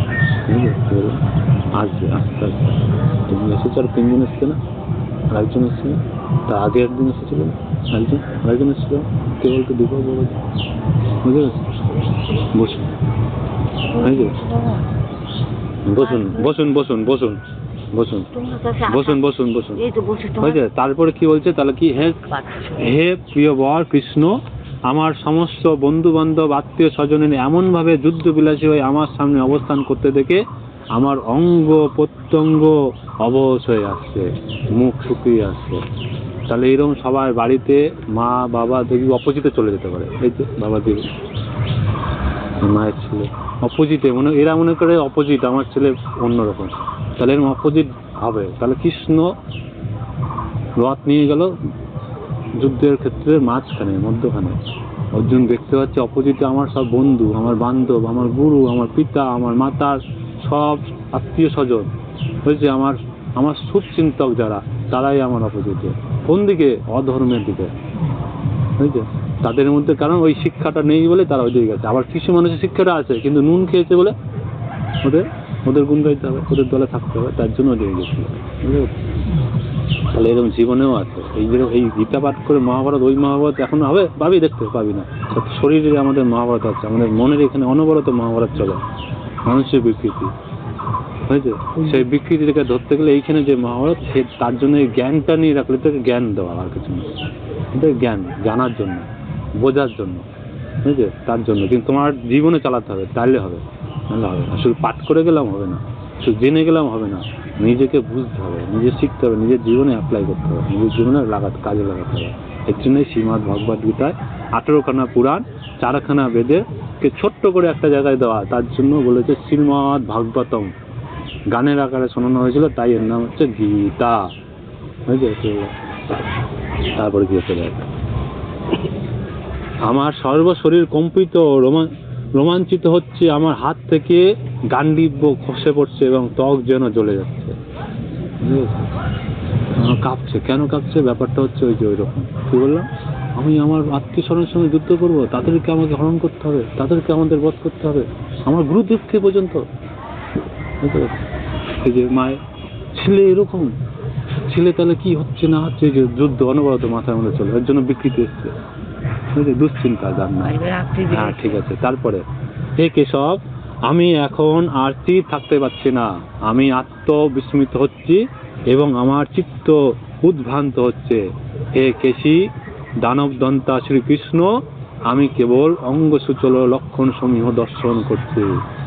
আসবে আস্তে আস্তে। তুমি এসেছো, আর তিনজন এসছে না, আর একজন এসছে না, তার আগে একদিন এসেছিল না, একজন আরেকজন এসেছিল, কেবল তো দুটো বড়। বুঝে গেছে? বসুন, বসুন বসুন বসুন বসুন বসুন বসুন বসুন বসুন হয়েছে। তারপরে কি বলছে? তাহলে কি, হে হে প্রিয় বর কৃষ্ণ, আমার সমস্ত বন্ধু বান্ধব আত্মীয় স্বজনের এমন ভাবে যুদ্ধ বিলাসী হয়ে আমার সামনে অবস্থান করতে দেখে আমার অঙ্গ প্রত্যঙ্গ অবশ হয়ে আসছে, মুখ শুকিয়ে আসছে। তাহলে এরকম সবার বাড়িতে মা বাবা দেখবি অপোজিটে চলে যেতে পারে। এই যে বাবা দিদি মায়ের ছেলে অপোজিটে, মনে এরা মনে করে অপোজিট, আমার ছেলে অন্যরকম, তাহলে এরকম অপোজিট হবে। তাহলে কৃষ্ণ রথ নিয়ে গেল যুদ্ধের ক্ষেত্রে মাঝখানে, মধ্যখানে। অর্জুন দেখতে পাচ্ছে অপোজিটে আমার সব বন্ধু, আমার বান্ধব, আমার গুরু, আমার পিতা, আমার মাতার সব আত্মীয় স্বজন হয়েছে, আমার আমার শুভচিন্তক যারা, তারাই আমার অপোজিটে। কোন দিকে? অধর্মের দিকে, বুঝছো? তাদের মধ্যে কারণ ওই শিক্ষাটা নেই বলে তারা ওই দিকে গেছে। আবার কিছু মানুষের শিক্ষাটা আছে কিন্তু নুন খেয়েছে বলে ওদের ওদের গুণ গাইতে হবে, ওদের দলে থাকতে হবে, তার জন্য ওদের গেছিল। তাহলে এরকম জীবনেও আছে। এই যে এই গীতা পাঠ করে মহাভারত, ওই মহাভারত এখন হবে পাবি, দেখতে পাবি না। শরীরে আমাদের মহাভারত আছে, আমাদের মনের এখানে অনবরত মহাভারত চলে। মানুষের বিকৃতি হয়েছে, সেই বিকৃতিটাকে ধরতে গেলে এইখানে যে মহাভারত, সে তার জন্য এই জ্ঞানটা নিয়ে রাখলে তাকে জ্ঞান দেওয়া, আর কিছু না। এটা জ্ঞান জানার জন্য, বোঝার জন্য, বুঝলে, তার জন্য। কিন্তু তোমার জীবনে চালাতে হবে, তাহলে হবে, নাহলে হবে না। শুধু পাঠ করে গেলাম হবে না, শুধু জেনে গেলাম হবে না, নিজেকে বুঝতে হবে, নিজে শিখতে হবে, নিজের জীবনে অ্যাপ্লাই করতে হবে, নিজের জীবনে লাগাতে কাজে লাগাতে হবে। এর জন্যই শ্রীমদ্ ভগবদ গীতায় আঠেরোখানা পুরাণ, চারখানা বেদেরকে ছোট্ট করে একটা জায়গায় দেওয়া, তার জন্য বলেছে শ্রীমদ্ ভাগবতম। গানের আকারে শোনানো হয়েছিল, তাই এর নাম হচ্ছে গীতা, বুঝেছে? তারপরে কি হচ্ছে দেখ, আমার সর্বশরীর কম্পিত, রোমান রোমাঞ্চিত হচ্ছে, আমার হাত থেকে গান্ডীব্য খসে পড়ছে এবং ত্বক যেন জ্বলে যাচ্ছে, কাঁপছে। কেন কাঁপছে? ব্যাপারটা হচ্ছে ওই যে ওই রকম কি বললাম, আমি আমার আত্মীয় স্বজনের সঙ্গে যুদ্ধ করবো, তাদেরকে আমাকে হরণ করতে হবে, তাদেরকে আমাদের বধ করতে হবে, আমার গুরুদেবকে পর্যন্ত। এই যে মায়ের ছেলে এরকম ছেলে, তাহলে কি হচ্ছে না হচ্ছে, যে যুদ্ধ অনবরত মাথার মধ্যে চলে, এর জন্য বিকৃতি এসছে, দুশ্চিন্তা যার না। হ্যাঁ ঠিক আছে। তারপরে হে কেশব, আমি এখন আর স্থির থাকতে পারছি না, আমি আত্মবিস্মৃত হচ্ছি এবং আমার চিত্ত উদ্ভ্রান্ত হচ্ছে। হে কেশী দানব দন্তা শ্রীকৃষ্ণ, আমি কেবল অঙ্গ সুচল লক্ষণ সমূহ দর্শন করছি।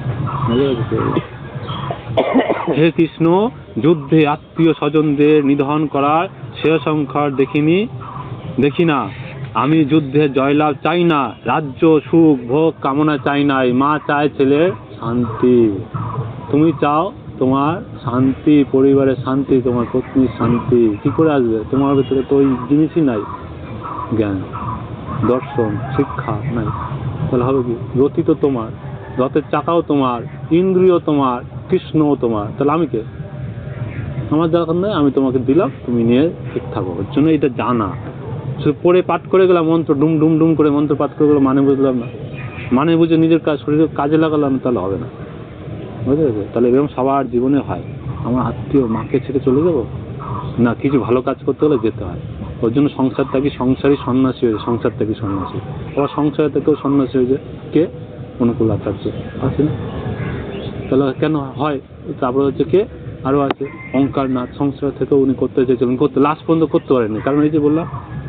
হে কৃষ্ণ, যুদ্ধে আত্মীয় স্বজনদের নিধন করার শ্রেয় সংখ্যার দেখিনি দেখি না। আমি যুদ্ধে জয়লাভ চাই না, রাজ্য সুখ ভোগ কামনা চাই নাই। মা চায় ছেলের শান্তি, তুমি চাও তোমার শান্তি, পরিবারের শান্তি, তোমার পত্নীর শান্তি। কি করে আসবে? তোমার ভিতরে তো ওই জিনিসই নাই, জ্ঞান দর্শন শিক্ষা নাই। তাহলে হবে কি? রথি তো তোমার, রথের চাকাও তোমার, ইন্দ্রিয় তোমার, কৃষ্ণও তোমার, তাহলে আমি কে? আমার দরকার নয়, আমি তোমাকে দিলাম, তুমি নিয়ে ঠিক থাকো। ওর জন্য এটা জানা। শুধু পড়ে পাঠ করে গেলাম মন্ত্র, ডুম ডুম ডুম করে মন্ত্র পাঠ করে গেলাম, মানে বুঝলাম না, মানে বুঝে নিজের কাজ শরীরের কাজে লাগালাম, তাহলে হবে না, বুঝতে পেরেছো? তাহলে এরকম সবার জীবনে হয়। আমার আত্মীয় মাকে ছেড়ে চলে যাবো না, কিছু ভালো কাজ করতে হলে যেতে হয়। ওর জন্য সংসার থাকি, সংসারই সন্ন্যাসী হয়েছে, সংসার থেকে সন্ন্যাসী। আবার সংসার থেকেও সন্ন্যাসী হয়েছে কে? অনুকূল আচার্য আছে না? তাহলে কেন হয়? তারপরে হচ্ছে কে আরো আছে অঙ্কারনাথ, সংসার থেকেও উনি করতে চেয়েছিলেন, করতে লাস্ট পর্যন্ত করতে পারেননি। কারণ এই যে বললাম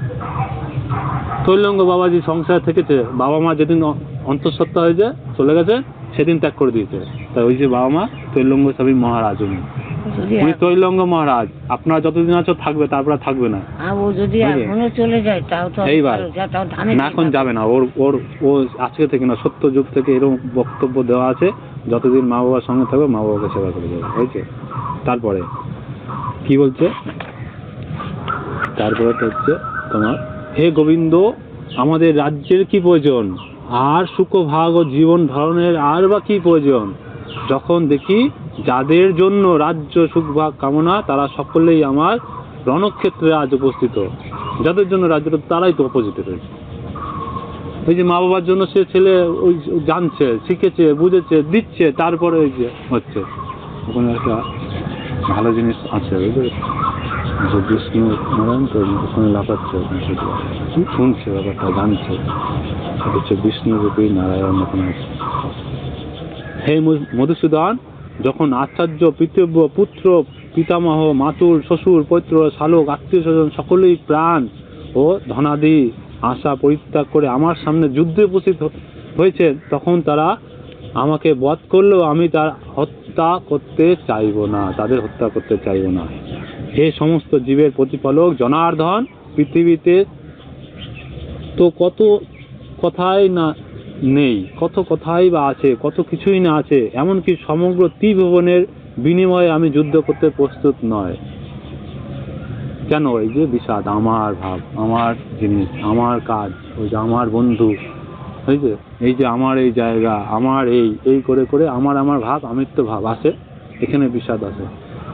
তৈলঙ্গ বাবাজি সংসার থেকেছে, বাবা মা যেদিন অন্তঃসত্ত্বা হয়ে যায় চলে গেছে সেদিন ত্যাগ করে দিয়েছে। তাই ওই যে বাবা মা তৈলঙ্গ স্বামী মহারাজ, উনি উনি তৈলঙ্গ মহারাজ। আপনারা যতদিন আছো থাকবে, তারপরে থাকবে না। ও যদি এখনো চলে যায় তাও তো এইবার না, এখন যাবে না। ওর ওর ও আজকে থেকে না, সত্য যুগ থেকে এরকম বক্তব্য দেওয়া আছে, যতদিন মা বাবার সঙ্গে থাকবে মা বাবাকে সেবা করে যাবে, হয়েছে? তারপরে কি বলছে? তারপরে হচ্ছে তোমার হে গোবিন্দ, আমাদের রাজ্যের কি প্রয়োজন? আর সুখভাগ ও জীবন ধারণের আর বা কি প্রয়োজন? যখন দেখি যাদের জন্য রাজ্য সুখভাগ কামনা, তারা সকলেই আমার রণক্ষেত্রে আজ উপস্থিত। যাদের জন্য রাজ্যটা, তারাই তো অপোজিটে রয়েছে। ওই যে মা বাবার জন্য সে ছেলে ওই জানছে, শিখেছে, বুঝেছে, দিচ্ছে, তারপরে ওই যে হচ্ছে ওখানে একটা ভালো জিনিস আছে, বুঝলে? যে বিষ্ণু নারায়ণ তো ওখানে লাফাচ্ছে, শুনছে ব্যাপারটা, জানছে হচ্ছে বিষ্ণু রূপী নারায়ণ ওখানে আছে। হে মধুসূদন, যখন আচার্য পিতৃব্য পুত্র পিতামহ মাতুল শ্বশুর পৈত্র শালক আত্মীয় স্বজন সকলেই প্রাণ ও ধনাদি আশা পরিত্যাগ করে আমার সামনে যুদ্ধে উপস্থিত হয়েছে, তখন তারা আমাকে বধ করলেও আমি তার হত্যা করতে চাইব না, তাদের হত্যা করতে চাইব না। হে সমস্ত জীবের প্রতিপালক জনার্দন, পৃথিবীতে তো কত কথাই না নেই, কত কথাই বা আছে, কত কিছুই না আছে, এমনকি সমগ্র ত্রিভুবনের বিনিময়ে আমি যুদ্ধ করতে প্রস্তুত নয়। কেন? এই যে বিষাদ, আমার ভাব, আমার জিনিস, আমার কাজ, ওই যে আমার বন্ধু, এই যে এই যে আমার এই জায়গা, আমার এই এই করে করে আমার আমার ভাব, আমিত্ব ভাব আসে, এখানে বিষাদ আসে।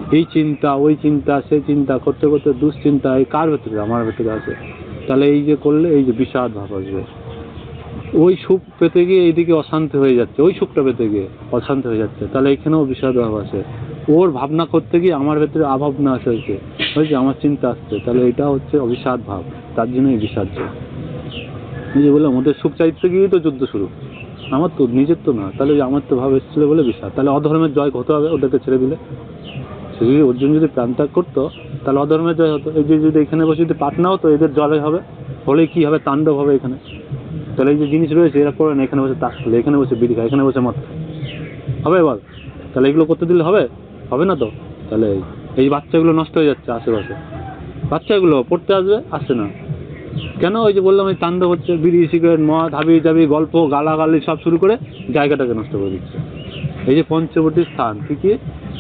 এই চিন্তা ওই চিন্তা সেই চিন্তা করতে করতে দুশ্চিন্তা এই কার ভেতরে? আমার ভেতরে আছে। তাহলে এই যে করলে এই যে বিষাদ ভাব আসবে, ওই সুখ পেতে গিয়ে এইদিকে অশান্তি হয়ে যাচ্ছে, ওই সুখটা পেতে গিয়ে অশান্তি হয়ে যাচ্ছে, তাহলে এখানেও বিষাদ ভাব আছে। ওর ভাবনা করতে গিয়ে আমার ভেতরে আভাবনা আসে, হয়েছে হয়েছে আমার চিন্তা আসছে, তাহলে এটা হচ্ছে অভিষাদ ভাব, তার জন্যই বিষাদ। এই যে বললাম ওদের সুখ চাইতে গিয়েই তো যুদ্ধ শুরু, আমার তো নিজের তো না, তাহলে আমার তো ভাব এসেছিল বলে বিষাদ। তাহলে অধর্মের জয় হতে হবে ওদেরকে ছেড়ে দিলে। সে যদি অর্জুন যদি প্রাণত্যাগ করতো তাহলে অধর্মের জয় হতো। এই যে যদি এখানে বসে যদি পাঠ না হতো এদের জয় হবে, হলে কি হবে? তাণ্ডব হবে এখানে। তাহলে এই যে জিনিস রয়েছে এরা করে না, এখানে বসে তাস খেলে, এখানে বসে বিড়ি খায়, এখানে বসে মদ খায়, হবে বল? তাহলে এগুলো করতে দিলে হবে? হবে না তো। তাহলে এই বাচ্চাগুলো নষ্ট হয়ে যাচ্ছে আশেপাশে, বাচ্চাগুলো পড়তে আসবে, আসছে না কেন? ওই যে বললাম এই তাণ্ডব হচ্ছে, বিড়ি সিগারেট মদ হাবি জাবি গল্প গালাগালি সব শুরু করে জায়গাটাকে নষ্ট করে দিচ্ছে। এই যে পঞ্চবটী স্থান কি কি?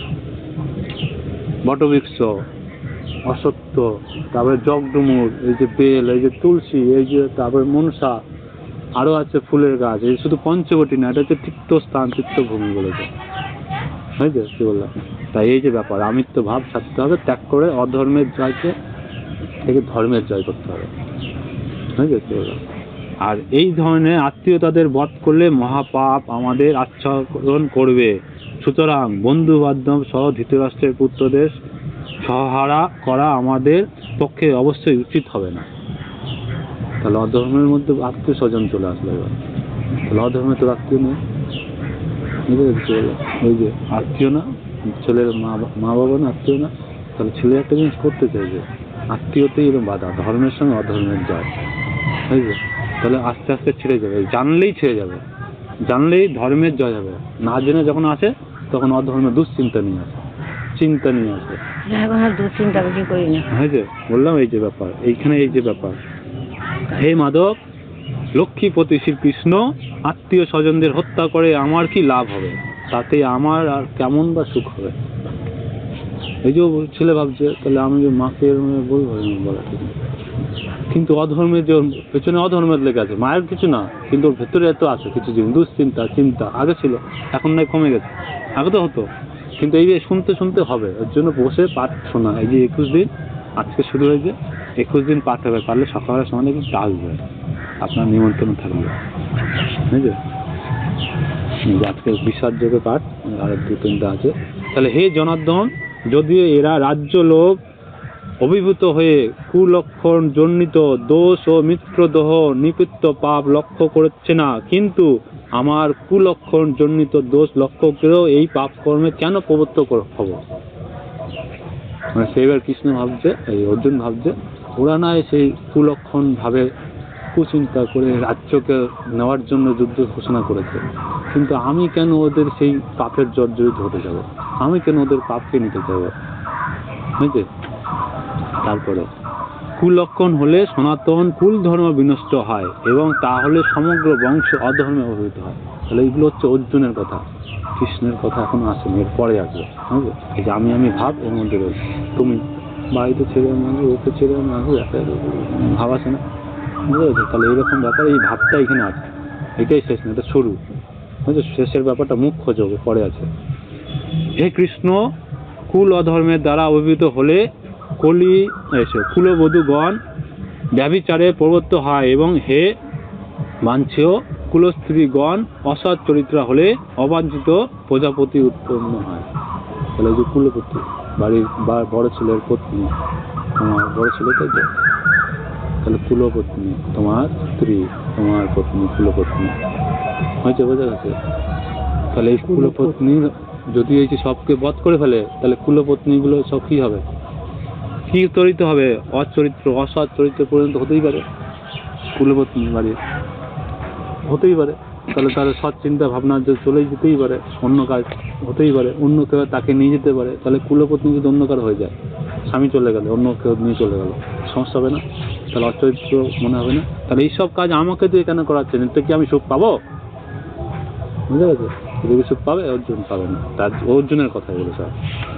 বটবৃক্ষ, অসত্য, তারপরে জগডুমুর, এই যে বেল, এই যে তুলসী, এই যে তারপরে মনসা, আরো আছে ফুলের গাছ। এই শুধু পঞ্চবটী না, এটা হচ্ছে তীর্থস্থান, তীর্থভূমি বলেছে, বুঝলে কি বললাম? তাই এই যে ব্যাপার আমিত্ব ভাব ছাড়তে হবে, ত্যাগ করে অধর্মের জয়কে থেকে ধর্মের জয় করতে হবে, বুঝলে কি বললাম? আর এই ধরনের আত্মীয়তাদের বধ করলে মহাপাপ আমাদের আচ্ছাদন করবে। সুতরাং বন্ধু বান্ধব সহ ধৃতরাষ্ট্রের পুত্রদের সহারা করা আমাদের পক্ষে অবশ্যই উচিত হবে না। তাহলে অধর্মের মধ্যে আত্মীয় স্বজন চলে আসলো এবার। তাহলে অধর্মে তো আত্মীয় নেই, ওই যে আত্মীয় না, ছেলের মা মা বাবা না আত্মীয় না, তাহলে ছেলে একটা জিনিস করতে চাইবে, আত্মীয়তেই এরকম বাধা, ধর্মের সঙ্গে অধর্মের জয়, বুঝলে? তাহলে আস্তে আস্তে ছেড়ে যাবে, জানলেই ছেড়ে যাবে, জানলেই ধর্মের জয় হবে। না জেনে যখন আসে তখন অধর্মের দুশ্চিন্তা নিয়ে আসে, চিন্তা নিয়ে আসে, দুশ্চিন্তা বেশি করি না, হয়েছে? বললাম এই যে ব্যাপার, এইখানে এই যে ব্যাপার। হে মাধব, লক্ষ্মীপতি শ্রীকৃষ্ণ আত্মীয় স্বজনদের হত্যা করে আমার কি লাভ হবে? তাতে আমার আর কেমন বা সুখ হবে? এই যে ছেলে ভাবছে তাহলে আমি যে মাকে বলবো বলা ঠিক না, কিন্তু অধর্মের যে পেছনে অধর্মের লেগে আছে, মায়ের কিছু না, কিন্তু ওর ভেতরে এত আছে কিছু জিনিস, দুশ্চিন্তা চিন্তা আগে ছিল, এখন নাই কমে গেছে, আগে তো হতো, কিন্তু এই যে শুনতে শুনতে হবে। ওর জন্য বসে পাঠ শোনা, এই যে একুশ দিন আজকে শুরু হয়েছে, একুশ দিন পাঠ হবে, পারলে সকালের সময় কিন্তু আসবে, আপনার নিমন্ত্রণ থাকবে, বুঝলে? আজকে বিশ্বাসযোগ্য পাঠ আর দু তিনটা আছে। তাহলে হে জনার্দন, যদিও এরা রাজ্য লোভ অভিভূত হয়ে কুলক্ষণ জনিত দোষ ও মিত্রদোহ নিপিত্ত পাপ লক্ষ্য করছে না, কিন্তু আমার কুলক্ষণ জনিত দোষ লক্ষ্য করেও এই পাপ কর্মে কেন প্রবৃত্ত হব? মানে সেইবার কৃষ্ণ ভাবছে, এই অর্জুন ভাবছে ওরা না সেই কুলক্ষণ ভাবে কুচিন্তা করে রাজ্যকে নেওয়ার জন্য যুদ্ধ ঘোষণা করেছে, কিন্তু আমি কেন ওদের সেই পাপের জর্জরিত হতে যাব? আমি কেন ওদের পাপকে নিতে যাব? বুঝলে? তারপরে কুলক্ষণ হলে সনাতন কুল ধর্ম বিনষ্ট হয় এবং তা হলে সমগ্র বংশ অধর্মে অভিভূত হয়। তাহলে এইগুলো হচ্ছে অর্জুনের কথা, কৃষ্ণের কথা এখন আসেনি, এর পরে আসবে, বুঝলে? এই যে আমি আমি ভাব এর মধ্যে রয়েছে, তুমি বাড়িতে ছেড়ে আমি আসবো, ওকে ছেড়ে আমি আসবো, একটা ভাব আছে না, বুঝতে পেরেছো? তাহলে এইরকম ব্যাপার, এই ভাবটা এখানে আছে, এটাই শেষ না, এটা শুরু, বুঝছো? শেষের ব্যাপারটা মুখ্য যোগ পরে আছে। হে কৃষ্ণ, কুল অধর্মের দ্বারা অভিভূত হলে কলি এসে কুলবধূগণ ব্যভিচারে প্রবৃত্ত হয় এবং হে বাঞ্ছেয় কুলস্ত্রীগণ অসৎ চরিত্র হলে অবাঞ্ছিত প্রজাপতি উৎপন্ন হয়। তাহলে যে কুলপতি বাড়ির বা বড় ছেলের পত্নী, তোমার বড় ছেলে তাই তো, তাহলে কুলপত্নী তোমার স্ত্রী, তোমার পত্নী কুলপত্নী, হয়েছে? বোঝা গেছে? তাহলে এই কুলপত্নী যদি এই যে সবকে বধ করে ফেলে, তাহলে কুলপত্নীগুলো সব কি হবে? কি চরিত্র হবে? অচরিত্র অসৎ চরিত্র পর্যন্ত হতেই পারে, কুলপত্নী বাড়ির হতেই পারে। তাহলে তার সৎ চিন্তা ভাবনা যে চলে যেতেই পারে, অন্য কাজ হতেই পারে, অন্য কেউ তাকে নিয়ে যেতে পারে। তাহলে কুলপত্নী যদি অন্য কারো হয়ে যায়, স্বামী চলে গেলে অন্য কেউ নিয়ে চলে গেল, সমস্যা হবে না? তাহলে অচরিত্র মনে হবে না? তাহলে এইসব কাজ আমাকে দিয়ে কেন করাচ্ছেন? এতে কি আমি সুখ পাবো? বুঝতে পেরেছো? যদি সুখ পাবে, অর্জুন পাবে না, তার অর্জুনের কথা বলে সব।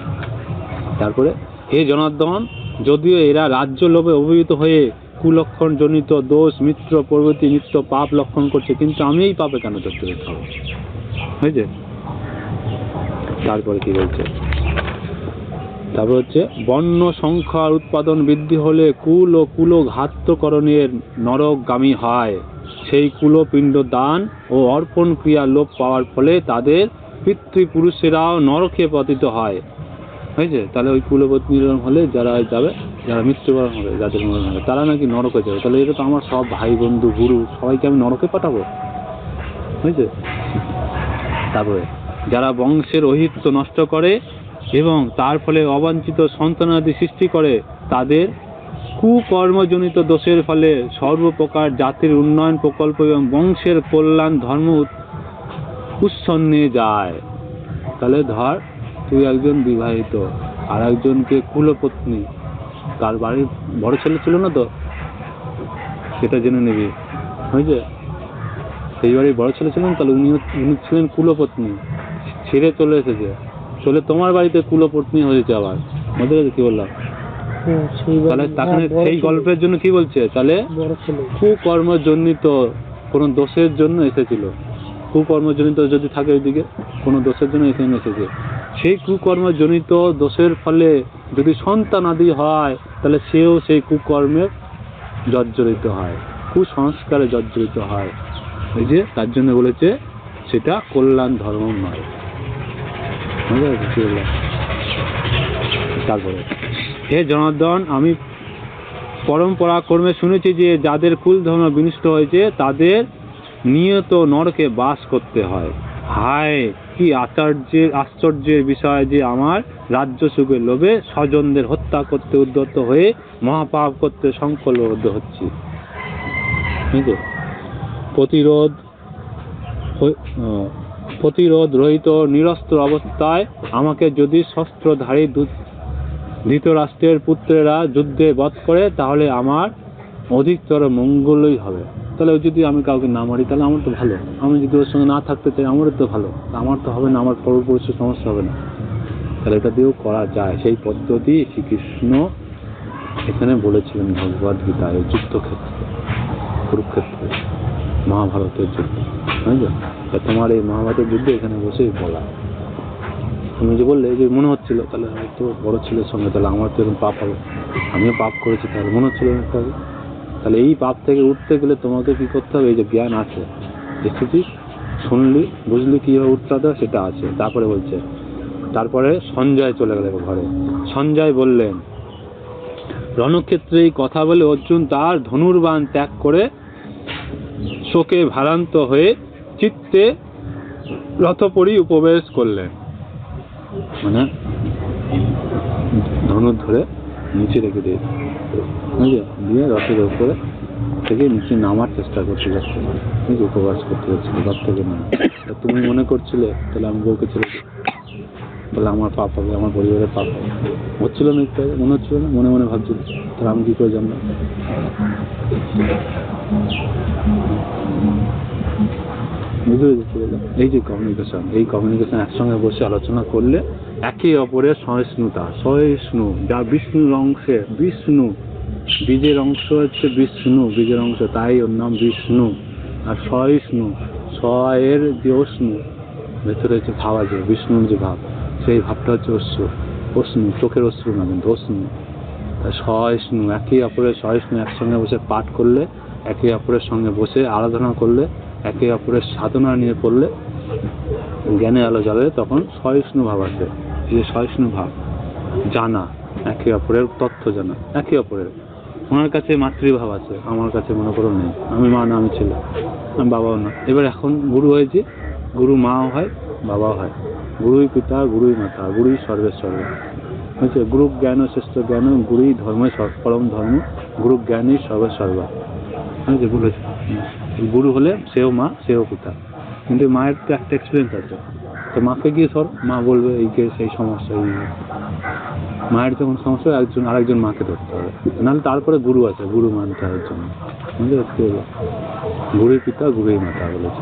তারপরে হে জনার্দন, যদিও এরা রাজ্য লোভে অভিভূত হয়ে কুলক্ষণ জনিত দোষ মিত্র প্রভৃতি নিত্য পাপ লক্ষণ করছে, কিন্তু আমি এই পাপে কেন জর্জরিত হব? হয়েছে? তারপরে কি বলছে? তারপর হচ্ছে বর্ণ সংখ্যার উৎপাদন বৃদ্ধি হলে কুল ও কুলঘাতকরণের নরকগামী হয়। সেই কুলপিণ্ড দান ও অর্পণ ক্রিয়া লোপ পাওয়ার ফলে তাদের পিতৃপুরুষেরাও নরকে পতিত হয়। হয়েছে? তাহলে ওই কুলপত্নী হলে যারা যাবে, যারা মৃত্যুবরণ হবে, যাদের মরণ হবে, তারা নাকি নরকে যাবে। তাহলে এটা তো আমার সব ভাই বন্ধু গুরু সবাইকে আমি নরকে পাঠাবো। হয়েছে? তারপরে যারা বংশের অহিত্য নষ্ট করে এবং তার ফলে অবাঞ্ছিত সন্তানাদি সৃষ্টি করে, তাদের কুকর্মজনিত দোষের ফলে সর্বপ্রকার জাতির উন্নয়ন প্রকল্প এবং বংশের কল্যাণ ধর্ম উচ্ছন্নে যায়। তাহলে ধর তুই একজন বিবাহিত, আর একজনকে কুলপত্নী, তার বাড়ির বড় ছেলে ছিল না তো, সেটা জেনে নিবি। হয়েছে? সেই বাড়ির বড় ছেলে ছিলেন, তাহলে উনি উনি ছিলেন কুলপত্নী, ছেড়ে চলে এসেছে, চলে তোমার বাড়িতে কুলপত্নী হয়েছে আবার। বুঝতে পেরেছি কি বললাম? তাহলে তাকে সেই গল্পের জন্য কি বলছে? তাহলে কুকর্মজনিত কোন দোষের জন্য এসেছিল, কুকর্মজনিত যদি থাকে ওইদিকে কোনো দোষের জন্য এখানে এসেছে, সেই কুকর্মজনিত দোষের ফলে যদি সন্তান আদি হয়, তাহলে সেও সেই কুকর্মে জর্জরিত হয়, কুসংস্কারে জর্জরিত হয়। এই যে তার জন্য বলেছে সেটা কল্যাণ ধর্ম নয়। তারপরে হে জনার্দন, আমি পরম্পরা কর্মে শুনেছি যে যাদের কুল ধর্ম বিনষ্ট হয়েছে তাদের নিয়ত নরকে বাস করতে হয়। হায়, কি আশ্চর্যের আশ্চর্যের বিষয় যে আমার রাজ্য সুখের লোভে স্বজনদের হত্যা করতে উদ্যত হয়ে মহাপাপ করতে সংকল্পবদ্ধ হচ্ছি। প্রতিরোধ প্রতিরোধ রহিত নিরস্ত্র অবস্থায় আমাকে যদি শস্ত্রধারী ধৃতরাষ্ট্রের পুত্রেরা যুদ্ধে বধ করে, তাহলে আমার অধিকতর মঙ্গলই হবে। তাহলে যদি আমি কাউকে না মারি তাহলে আমার তো ভালো, আমি যদি ওর সঙ্গে না থাকতে চাই আমারও তো ভালো, আমার তো হবে না, আমার পরপুরুষের সমস্যা হবে না। তাহলে এটা দিয়েও করা যায়। সেই পদ্ধতি শ্রীকৃষ্ণ এখানে বলেছিলেন ভগবদ গীতায়, যুদ্ধক্ষেত্রে, কুরুক্ষেত্রে, মহাভারতের যুদ্ধ। বুঝলো? তা তোমার এই মহাভারতের যুদ্ধে এখানে বসেই বলা। তুমি যে বললে যে মনে হচ্ছিল, তাহলে হয়তো বড় ছেলের সঙ্গে, তাহলে আমার তো এরকম পাপ হবে, আমিও পাপ করেছি, তাহলে মনে হচ্ছিল একটা। তাহলে এই পাপ থেকে উঠতে গেলে তোমাকে কি করতে হবে? এই যে জ্ঞান আছে, দেখেছিস, শুনলি, বুঝলি কিভাবে উঠতে হবে, সেটা আছে। তারপরে বলছে, তারপরে সঞ্জয় চলে গেল ঘরে। সঞ্জয় বললেন, রণক্ষেত্রে এই কথা বলে অর্জুন তার ধনুর্বাণ ত্যাগ করে শোকে ভারান্ত হয়ে চিত্তে রথপরি উপবেশ করলেন। মানে ধনুর ধরে নিচে রেখে দিয়ে দিয়ে রথের উপরে থেকে নিচে নামার চেষ্টা করতে যাচ্ছে, উপবাস করতে যাচ্ছিল রথ থেকে নামা। তুমি মনে করছিলে তাহলে আমি বউকে ছেড়ে দিই, তাহলে আমার পাপ হবে, আমার পরিবারের পাপ হবে, হচ্ছিল না? একটু মনে হচ্ছিল না? মনে মনে ভাবছিল, তাহলে আমি কি করে জানলাম? বুঝতে পেরেছি? এই যে কমিউনিকেশন, এই কমিউনিকেশন একসঙ্গে বসে আলোচনা করলে একে অপরের সহিষ্ণুতা, সহিষ্ণু, যা বিষ্ণুর অংশে, বিষ্ণু বীজের অংশ হচ্ছে বিষ্ণু, বীজের অংশ, তাই ওর নাম বিষ্ণু। আর সহিষ্ণু, সয়ের যে অশ্নু, ভেতরে হচ্ছে ভাব আছে, বিষ্ণুর যে ভাব, সেই ভাবটা হচ্ছে অশ্রু, অশ্নু, চোখের অশ্রু না কিন্তু অশ্নু। তাই সহিষ্ণু, একে অপরের সহিষ্ণু একসঙ্গে বসে পাঠ করলে, একে অপরের সঙ্গে বসে আরাধনা করলে, একে অপরের সাধনা নিয়ে পড়লে, জ্ঞানে আলো জ্বলে, তখন সহিষ্ণু ভাব আছে। এই সহিষ্ণু ভাব জানা, একে অপরের তথ্য জানা, একে অপরের। ওনার কাছে মাতৃভাব আছে, আমার কাছে মনে করো নেই, আমি মা না, আমি ছেলে, আমি বাবাও না। এবার এখন গুরু হয়েছে, গুরু মাও হয়, বাবাও হয়, গুরুই পিতা, গুরুই মাতা, গুরুই সর্বের সর্বে। হয়েছে? গুরু জ্ঞান শ্রেষ্ঠ জ্ঞান, গুরুই ধর্মে পরম ধর্ম, গুরু জ্ঞানই সর্বে সর্বা। হয়েছে? গুরু হয়েছে, গুরু হলে সেও মা, সেও পিতা। কিন্তু মায়ের তো একটা এক্সপিরিয়েন্স আছে, তো মাকে গিয়ে সর, মা বলবে এই কেস, এই সমস্যা, এই মায়ের যখন সমস্যা একজন আরেকজন মাকে ধরতে হবে, নাহলে তারপরে গুরু আছে, গুরু মানতে হবে জন্য। বুঝতে পারছি? গুরুই পিতা, গুরুই মাতা বলেছে।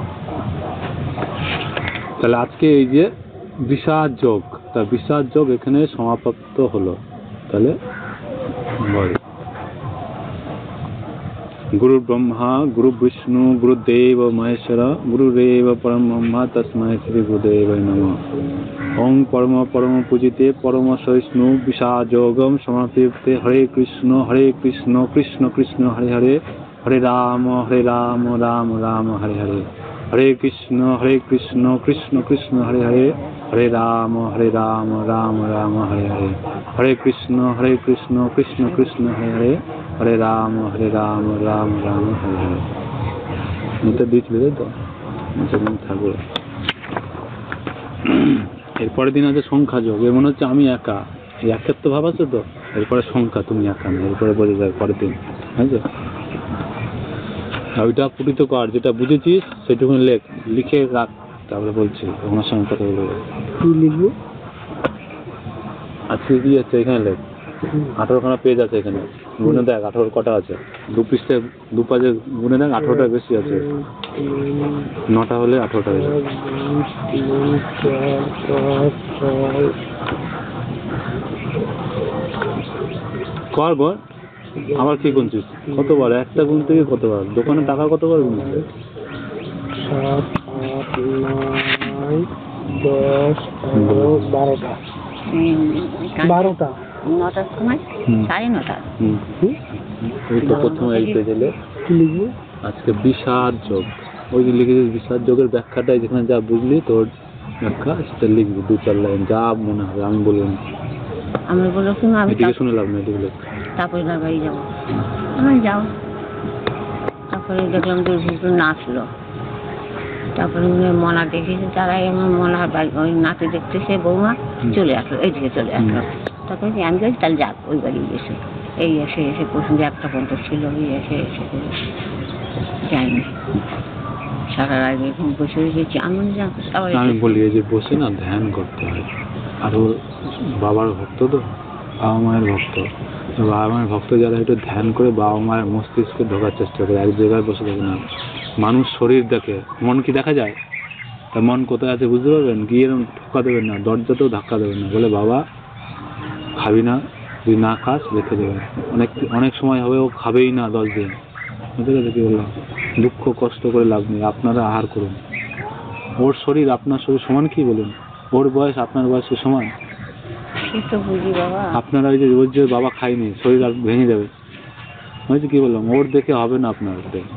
তাহলে আজকে এই যে বিষাদ যোগ, তা বিষাদ যোগ এখানে সমাপ্ত হলো। তাহলে বল। গুরু ব্রহ্মা গুরু বিষ্ণু গুরুদেব মহেশ্বর গুরুরেব পরম ব্রহ্মা তস্মৈ শ্রী গুরুদেবায় নমঃ। ওং পরম পরম পূজিতে পরম সহিষ্ণু বিশাযোগম সমাপ্তে হরে কৃষ্ণ হরে কৃষ্ণ কৃষ্ণ কৃষ্ণ হরে হরে হরে রাম হরে রাম রাম রাম হরে হরে হরে কৃষ্ণ হরে কৃষ্ণ কৃষ্ণ কৃষ্ণ হরে হরে হরে রাম হরে রাম রাম রাম হরে হরে হরে কৃষ্ণ হরে কৃষ্ণ কৃষ্ণ কৃষ্ণ হরে হরে হরে রাম হরে রাম রাম রাম হরে হরে। এটা দিয়েছিল তাই তো, সেদিন থাকবে। এরপরের দিন আছে সংখ্যা যোগ। এর মনে হচ্ছে আমি একা, এই একাত্ম ভাব আছে তো, এরপরে সংখ্যা তুমি একা না, এরপরে বোঝা যায় পরের দিন, বুঝছো? ওইটা পুটিত কর, যেটা বুঝেছিস সেটুকু লেখ, লিখে রাখ, তারপরে বলছি ওনার সঙ্গে কথা বলবো। কি লিখবো? আজকে কি আছে এখানে লেখ, আঠারোখানা পেজ আছে এখানে, গুনে দেখ আঠারো কটা আছে, দু পৃষ্ঠে দু পাজে গুনে দেখ আঠারোটা বেশি আছে, নটা হলে আঠারোটা হয়ে যাবে। তিন চার পাঁচ ছয় কর কর, আবার কি গুনছিস? কতবার একটা গুণ থেকে কতবার দোকানে টাকা কতবার গুনছিস? সাত আট নয় দশ এগারো বারোটা বারোটা নটার সময় হুম। সাড়ে নটা। হুম, ওই তো প্রথমে এই পেজে কি লিখবো? আজকে বিষাদ যোগ, ওই যে লিখেছিস বিষাদ যোগের ব্যাখ্যাটাই যেখানে যা বুঝলি তোর ব্যাখ্যা সেটা লিখবি দু চার লাইন, যা মনে হবে। আমি বলবো না, আমি বললো কি আমি এদিকে শুনে লাভ না, এদিকে লেখ। তারপরে বাড়ি যাবো। আমি যাও, তারপরে দেখলাম যে দুটো নাচলো, তারপরে মনে হয় মনা দেখেছে, তারাই আমার মনার বাড়ি ওই নাচে দেখতেছে বৌমা চলে আসলো, এইদিকে চলে আসলো। তারপরে কি আমি গেছি তাহলে যাক ওই বাড়ি গেছে, এই এসে এসে প্রথম যে একটা পর্যন্ত ছিল ওই এসে এসে করে যায়নি, সারা রাত এখানে বসে গেছি আমি যাক। তারপরে আমি বলি এই যে বসে না ধ্যান করতে হয়, আর ও বাবার ভক্ত তো, বাবা মায়ের ভক্ত, তো বাবা মায়ের ভক্ত যারা একটু ধ্যান করে বাবা মায়ের মস্তিষ্কে ঢোকার চেষ্টা করে, এক জায়গায় বসে থাকে না। মানুষ শরীর দেখে, মন কি দেখা যায়? তা মন কোথায় আছে বুঝতে পারবেন? গিয়ে এরকম ধাক্কা দেবেন না, দরজাতেও ধাক্কা দেবেন না, বলে বাবা খাবি না, যদি না খাস রেখে দেবেন। অনেক অনেক সময় হবে ও খাবেই না দশ দিন, বুঝতে গেছে কি বললাম? দুঃখ কষ্ট করে লাভ নেই, আপনারা আহার করুন। ওর শরীর আপনার শরীর সমান কি বলুন? ওর বয়স আপনার বয়সে সমান? সে তো বুঝি বাবা। আপনারা ওই যে রোজ যে বাবা খায়নি, শরীর আর ভেঙে যাবে, বুঝছি কি বললাম? ওর দেখে হবে না আপনার,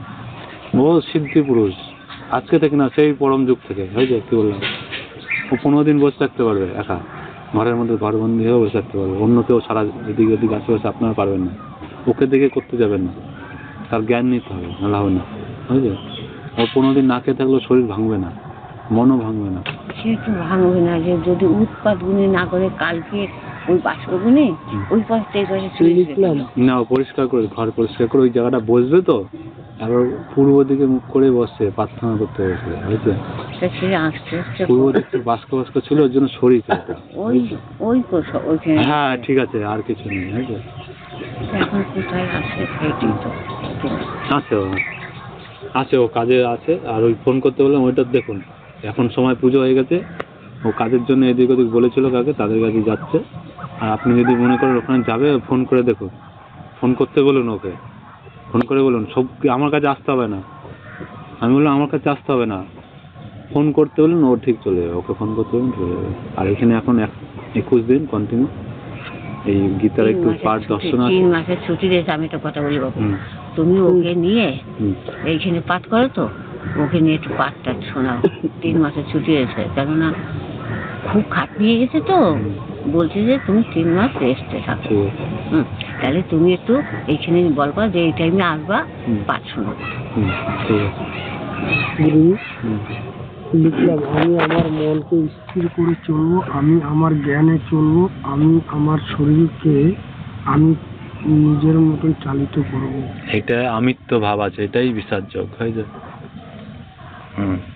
ও সিদ্ধি পুরুষ আজকে থেকে না, সেই পরম যুগ থেকে, হয়েছে কি বললাম? ও পনেরো দিন বসে থাকতে পারবে একা, ঘরের মধ্যে ঘরবন্দি হয়ে বসে থাকতে পারবে, অন্য কেউ সারা এদিকে ওদিকে আশেপাশে আপনারা পারবেন না। ওকে দেখে করতে যাবেন না, তার জ্ঞান নিতে হবে, নাহলে হবে না, বুঝলে? ও পনেরো দিন না খেয়ে থাকলেও শরীর ভাঙবে না, মনও ভাঙবে না। সে তো ভাঙবে না, যে যদি উৎপাত গুনে না করে কালকে ওই বাস্ক গুনে ওই পাশে এই পাশে চলে লিখলাম। না, ও পরিষ্কার করে ঘর পরিষ্কার করে ওই জায়গাটা বসবে তো, আবার পূর্ব দিকে মুখ করে বসছে, প্রার্থনা করতে বসবে, বুঝছে? সে আস্তে আস্তে পূর্ব দিকে বাস্ক বাস্ক ছিল, ওর জন্য শরীর চাইটা। ওই ওই কোথাও ওইখানে হ্যাঁ ঠিক আছে, আর কিছু নেই, বুঝছে? এখন কোথায় আছে সেইটাই তো। আছে ও আছে ও কাজে আছে, আর ওই ফোন করতে বললাম ওইটা দেখুন, এখন সময় পুজো হয়ে গেছে, ও কাজের জন্য এদিক ওদিক বলেছিল কাকে, তাদের কাছে যাচ্ছে। আর আপনি যদি মনে করেন ওখানে যাবে, ফোন করে দেখুন, ফোন করতে বলুন ওকে, ফোন করে বলুন সব আমার কাছে আসতে হবে না। আমি বললাম আমার কাছে আসতে হবে না, ফোন করতে বলুন, ও ঠিক চলে যাবে, ওকে ফোন করতে বলুন চলে যাবে। আর এখানে এখন এক একুশ দিন কন্টিনিউ এই গীতার একটু পাঠ দর্শন আছে। তিন মাসের ছুটি রয়েছে, আমি একটা কথা বলি বাবু, হুম, তুমি ওকে নিয়ে হুম। এইখানে পাঠ করো তো, ওকে নিয়ে একটু পাঠটা শোনাও। তিন মাসের ছুটি রয়েছে, কেননা খুব খাট নিয়ে গেছে তো, বলছে যে তুমি তিন মাস রেস্টে থাকো। ঠিক আছে। হুম, তাহলে তুমি একটু এইখানে বলবা যে এই টাইমে আসবা, হুম। পাঠ শোনাবো। হুম, ঠিক আছে। গুরু হুম, লিখলাম, আমি আমার মনকে স্থির করে চলবো, আমি আমার জ্ঞানে চলবো, আমি আমার শরীরকে আমি নিজের মতন চালিত করবো। এটা আমিত্ব ভাব আছে, এটাই বিশ্বাসযোগ্য, হয়ে যায়। হুম।